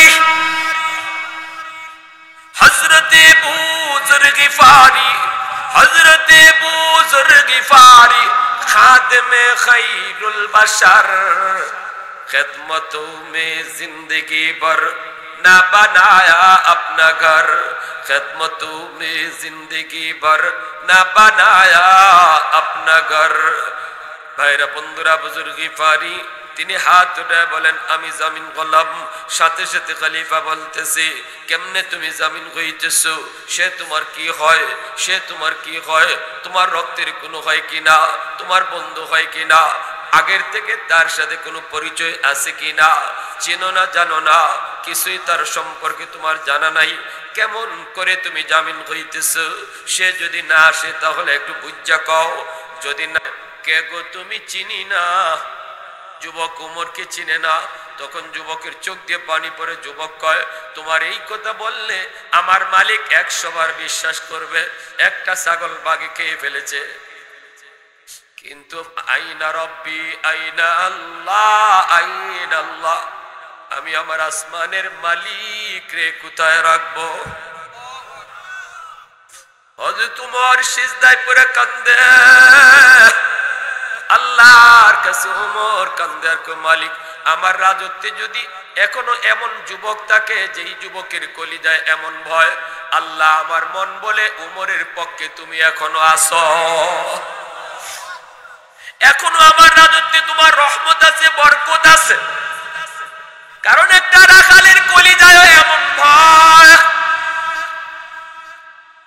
হযরতে আবু যর গিফারি, হযরতে আবু যর গিফারি খাদেমে খায়রুল বাশার, खिदमतों में जिंदगी भर ना बनाया अपना घर, खिदमतों में जिंदगी भर ना बनाया अपना घर। ভাইরা বন্ধুরা, বুজুর্গ গিফারি তিনি হাত উঠায় বলেন আমি জামিন হলাম। সাথে সাথে খলিফা বলতেছে কেমনে তুমি জামিন হইতেছো? সে তোমার কি হয়? সে তোমার কি হয়? তোমার রক্তের কোনো হয় কিনা? তোমার বন্ধু হয় কিনা? আগের থেকে তার সাথে কোনো পরিচয় আছে কিনা? চেনো না, জানো না, কিছুই তার সম্পর্কে তোমার জানা নাই, কেমন করে তুমি জামিন হইতেছো? সে যদি না আসে তাহলে একটু বুঝা কও, যদি না কে গো তুমি চিনি না। যুবক উমরকে চিনে না। তখন যুবকের চোখ দিয়ে পানি পড়ে। যুবক কয় তোমার এই কথা বললে আমার মালিক একশো বার বিশ্বাস করবে, একটা ছাগল বাঘে খেয়ে ফেলেছে, কিন্তু আইনা রব্বি আইনা আল্লাহ আইনা আল্লাহ, আমি আমার আসমানের মালিক রে কোথায় রাখবো? হযরত ওমর সিজদায় পড়ে কান্দে, আল্লাহর কাছে ওমর কান্দে আর কয় মালিক আমার রাজত্বে যদি এখনো এমন যুবক থাকে যেই যুবকের কলিজায় এমন ভয়, আল্লাহ আমার মন বলে ওমরের পক্ষে তুমি এখনো আছো, এখনো আমার রাজত্বে তোমার রহমত আছে, বরকত আছে। কারণ একটা রাখালের কলিজায় এমন ভয়,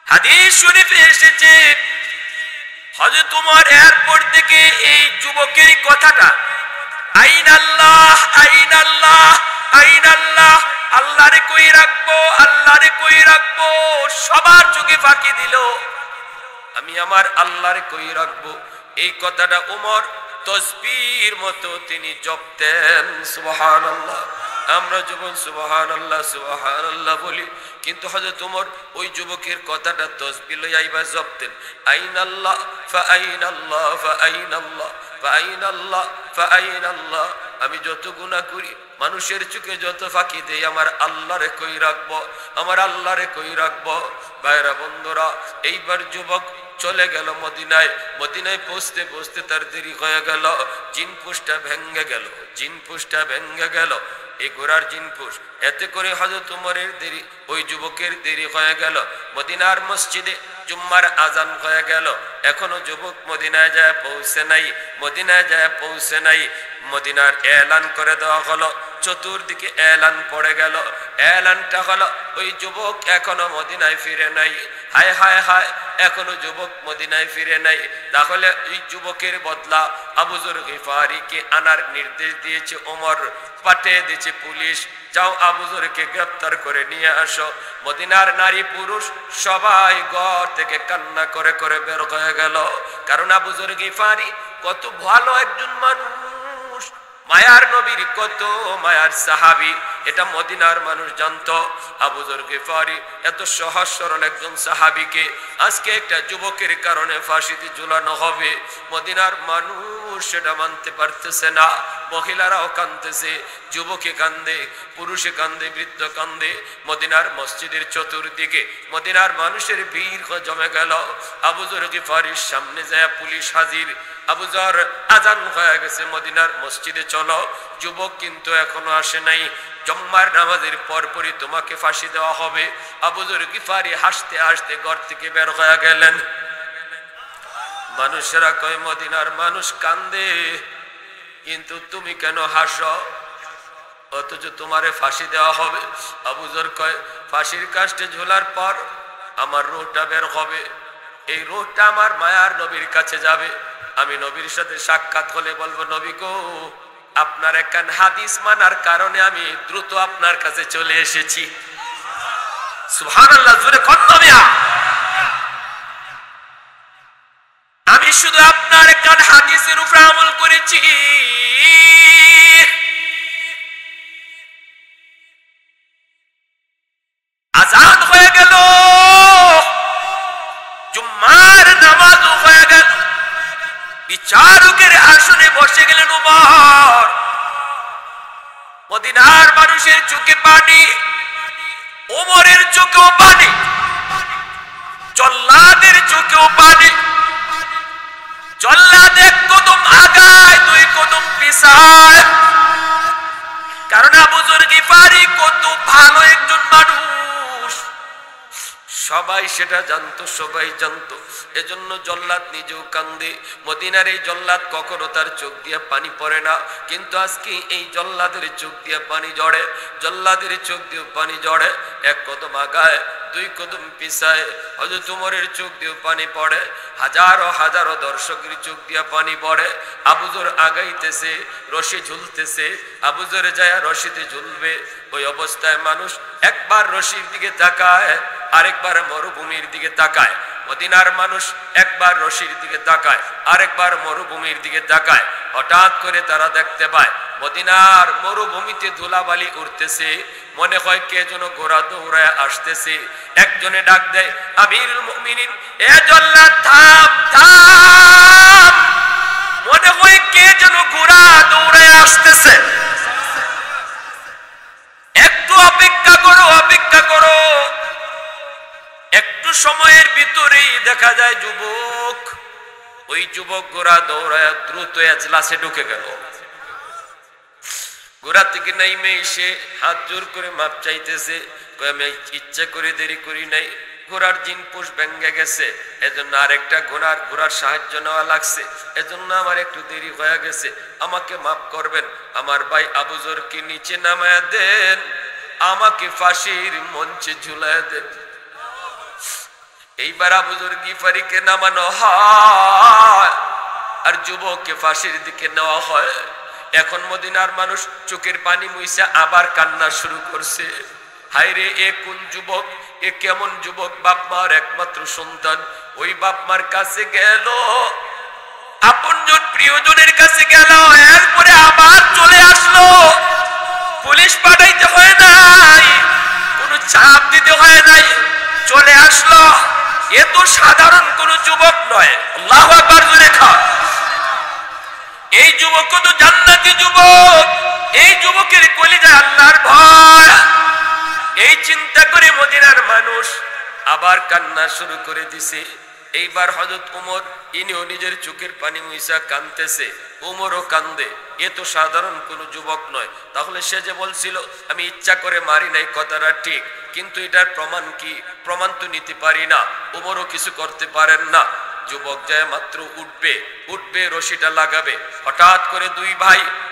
হাদিস শরীফে এসেছে হযরত ওমর এয়ারপোর্ট থেকে এই যুবকের কথাটা আইন আল্লাহ আইন আল্লাহ আইন আল্লাহ, আল্লাহরে কই রাখবো আল্লাহরে কই রাখবো, সবার চোখে ফাঁকি দিল, আমি আমার আল্লাহরে কই রাখবো। এই কথাটা ওমর তসবির মতো তিনি জপতেন। সুবহানাল্লাহ। আমরা যখন সুবহানাল্লাহ সুবহানাল্লাহ বলি, কিন্তু হযরত ওমর ওই যুবকের কথাটা তসবিহ লইয়া জপতেন। আইনাল্লাহ ফাআইনাল্লাহ ফাআইনাল্লাহ ফাআইনাল্লাহ ফাআইনাল্লাহ, আমি যত গুনাহ করি, মানুষের চোখে যত ফাঁকি দেই, আমার আল্লাহরে কই রাখবো আমার আল্লাহরে কই রাখবো। ভাইরা বন্ধুরা, এইবার যুবক চলে গেল মদিনায়। মদিনায় পৌঁছতে পৌঁছতে তার দেরি হয়ে গেল, জিনপুষটা ভেঙ্গে গেল, জিনপুষটা ভেঙ্গে গেল, এই ঘোড়ার জিনপুষ। এতে করে হযরত ওমরের দেরি, ওই যুবকের দেরি হয়ে গেল। মদিনার মসজিদে জুম্মার আজান হয়ে গেল, এখনো যুবক মদিনায় যায় পৌঁছে নাই, মদিনায় যায় পৌঁছে নাই। মদিনার এলান করে দেওয়া হলো, চতুর্দিকে এলান পড়ে গেল। এলানটা হলো ওই যুবক এখনো মদিনায় ফিরে নাই। হায় হায় হায়, এখনো যুবক মদিনায় ফিরে নাই। তাহলে এই যুবকের বদলা আবু যর গিফারিকে আনার নির্দেশ দিয়েছে ওমর, পাঠিয়ে দিয়েছে পুলিশ, যাও আবু যরকে গ্রেফতার করে নিয়ে আসো। মদিনার নারী পুরুষ সবাই ঘর থেকে কান্না করে করে বের হয়ে গেল, কারণ আবু যর গিফারি কত ভালো একজন মানুষ, মায়ার নবীর কত মায়ার সাহাবী, এটা মদিনার মানুষ জানতো। আবু যর গিফারি এত সহজ সরল একজন সাহাবীকে আজকে একটা যুবকের কারণে ফাঁসিতে ঝুলানো হবে, মদিনার মানুষ সেটা মানতে পারতেছে না। মহিলারাও কাঁদতেছে, যুবকে কান্দে, পুরুষে কান্দে, বৃদ্ধ কান্দে। মদিনার মসজিদের চতুর্দিকে মদিনার মানুষের ভিড় জমে গেল। আবু যর গিফারির সামনে যায় পুলিশ হাজির। আবু যর, আজান হয়ে গেছে, মদিনার মসজিদে চলো। যুবক কিন্তু এখনো আসে নাই, জুম্মার নামাজের পরপরই তোমাকে ফাঁসি দেওয়া হবে। আবু যর গিফারি হাসতে হাসতে ঘর থেকে বের হয়ে গেলেন। মানুষেরা কয় মদিনার মানুষ কান্দে, কিন্তু তুমি কেন হাসো, অথচ তোমারে ফাঁসি দেওয়া হবে। আবু যর কয় ফাঁসির কাস্টে ঝোলার পর আমার রূহটা বের হবে, এই রূহটা আমার মায়ার নবীর কাছে যাবে। আমি নবীর সাথে সাক্ষাৎ হলে বলবো, নবী গো, আপনার একখান হাদিস মানার কারণে আমি দ্রুত আপনার কাছে চলে এসেছি। সুবহানাল্লাহ, জোরে কন্যা মিয়া। আমি শুধু আপনার একখান হাদিসের উপরে আমল করেছি। আজান হয়ে গেল, জুম্মার নামাজও হয়ে গেল, বিচারকের আসনে বসে গেলেন ওমর। মদিনার মানুষের চোখে পানি, ওমরের চোখেও পানি, জল্লাদের চোখেও পানি। জল্লাদ এক কদম আগায়, দুই কদম পিছায়, কারণ আবু যর গিফারি কত ভালো একজন মানুষ, সবাই সেটা জানতো, সবাই জানতো। এজন্য জল্লাদ নিজেও কান্দে। মদিনার এই জল্লাদ কখনো তার চোখ দিয়ে পানি পড়ে না, কিন্তু আজকে এই জল্লাদের চোখ দিয়ে পানি ঝরে, জল্লাদের চোখ দিয়ে পানি ঝরে। এক কদম আগায়, দুই কদম পিছায়। হযরত ওমরের চোখ দিয়ে পানি পড়ে, হাজারো হাজারো দর্শকের চোখ দিয়ে পানি পড়ে। আবু যর আগাইতেছে, রশি ঝুলতেছে, আবু যর যায় রশিতে ঝুলবে। ওই অবস্থায় মানুষ একবার রশির দিকে তাকায়, আরেকবার মরুভূমির দিকে তাকায়। মদিনার মানুষ একবার রশির দিকে তাকায়, আরেকবার মরুভূমির দিকে তাকায়। হঠাৎ করে তারা দেখতে পায় মদিনার মরুভূমিতে ধুলাবালি উঠতেছে, মনে হয় কে যেন ঘোড়া দৌড়ায় আসতেছে। একজনে ডাক দেয়, আমিরুল মুমিনিন, এ জল্লাদ থাম থাম, মনে হয় কে যেন ঘোড়া দৌড়ায় আসতেছে, একটু অপেক্ষা করো অপেক্ষা করো। একটু সময়ের ভিতরেই দেখা যায় যুবক, ওই যুবক ঘোড়া দৌড়ায় দ্রুত এজলাসে ঢুকে গেল। ঘোড়া থেকে নাইমে এসে হাত জোর করে মাপ চাইতেছে, আমি ইচ্ছা করে দেরি করি নাই, ঘোড়ার জিনপুষ ভেঙে গেছে, এজন্য আরেকটা ঘোড়ার ঘোড়ার সাহায্য নেওয়া লাগছে, এজন্য আমার একটু দেরি হয়ে গেছে, আমাকে মাফ করবেন। আমার ভাই আবু যরকে নিচে নামায়া দেন, আমাকে ফাঁসির মঞ্চে ঝুলায় দেন। এইবার আবু যর গিফারিকে নামানো হয় আর যুবককে ফাঁসির দিকে নেওয়া হয়। এখন মদিনার মানুষ চোখের পানি মুইসা আবার কান্না শুরু করছে। হায়রে, এ কোন যুবক, এ কেমন যুবক? বাপ মার একমাত্র সন্তান, ওই বাপ মার কাছে গেল, আপনজন প্রিয়জনের কাছে গেল, এরপরে আবার চলে আসলো। পুলিশ পাঠাইতে হয় নাই, কোনো চাপ দিতে হয় নাই, চলে আসলো। এ তো সাধারণ কোন যুবক নয়। আল্লাহু আকবার জোরে খাও। এই যুবক কত জান্নাতি যুবক, এই যুবকের কলিজায় আল্লাহর ভয়। এই চিন্তা করে মদিনার মানুষ আবার কান্না শুরু করে দিছে। এইবার হযরত ওমর, ইনিও নিজের চোখের পানি মুইসা কাঁদতেছে, ওমরও কান্দে। এ তো সাধারণ কোনো যুবক নয়। তাহলে সে যে বলছিল আমি ইচ্ছা করে মারি নাই, কথাটা ঠিক, কিন্তু এটার প্রমাণ কি? প্রমাণ তো নিতে পারি না। ওমরও কিছু করতে পারেন না। যুবক যায় মাত্র উঠবে, উঠবে রশিটা লাগাবে, হঠাৎ করে দুই ভাই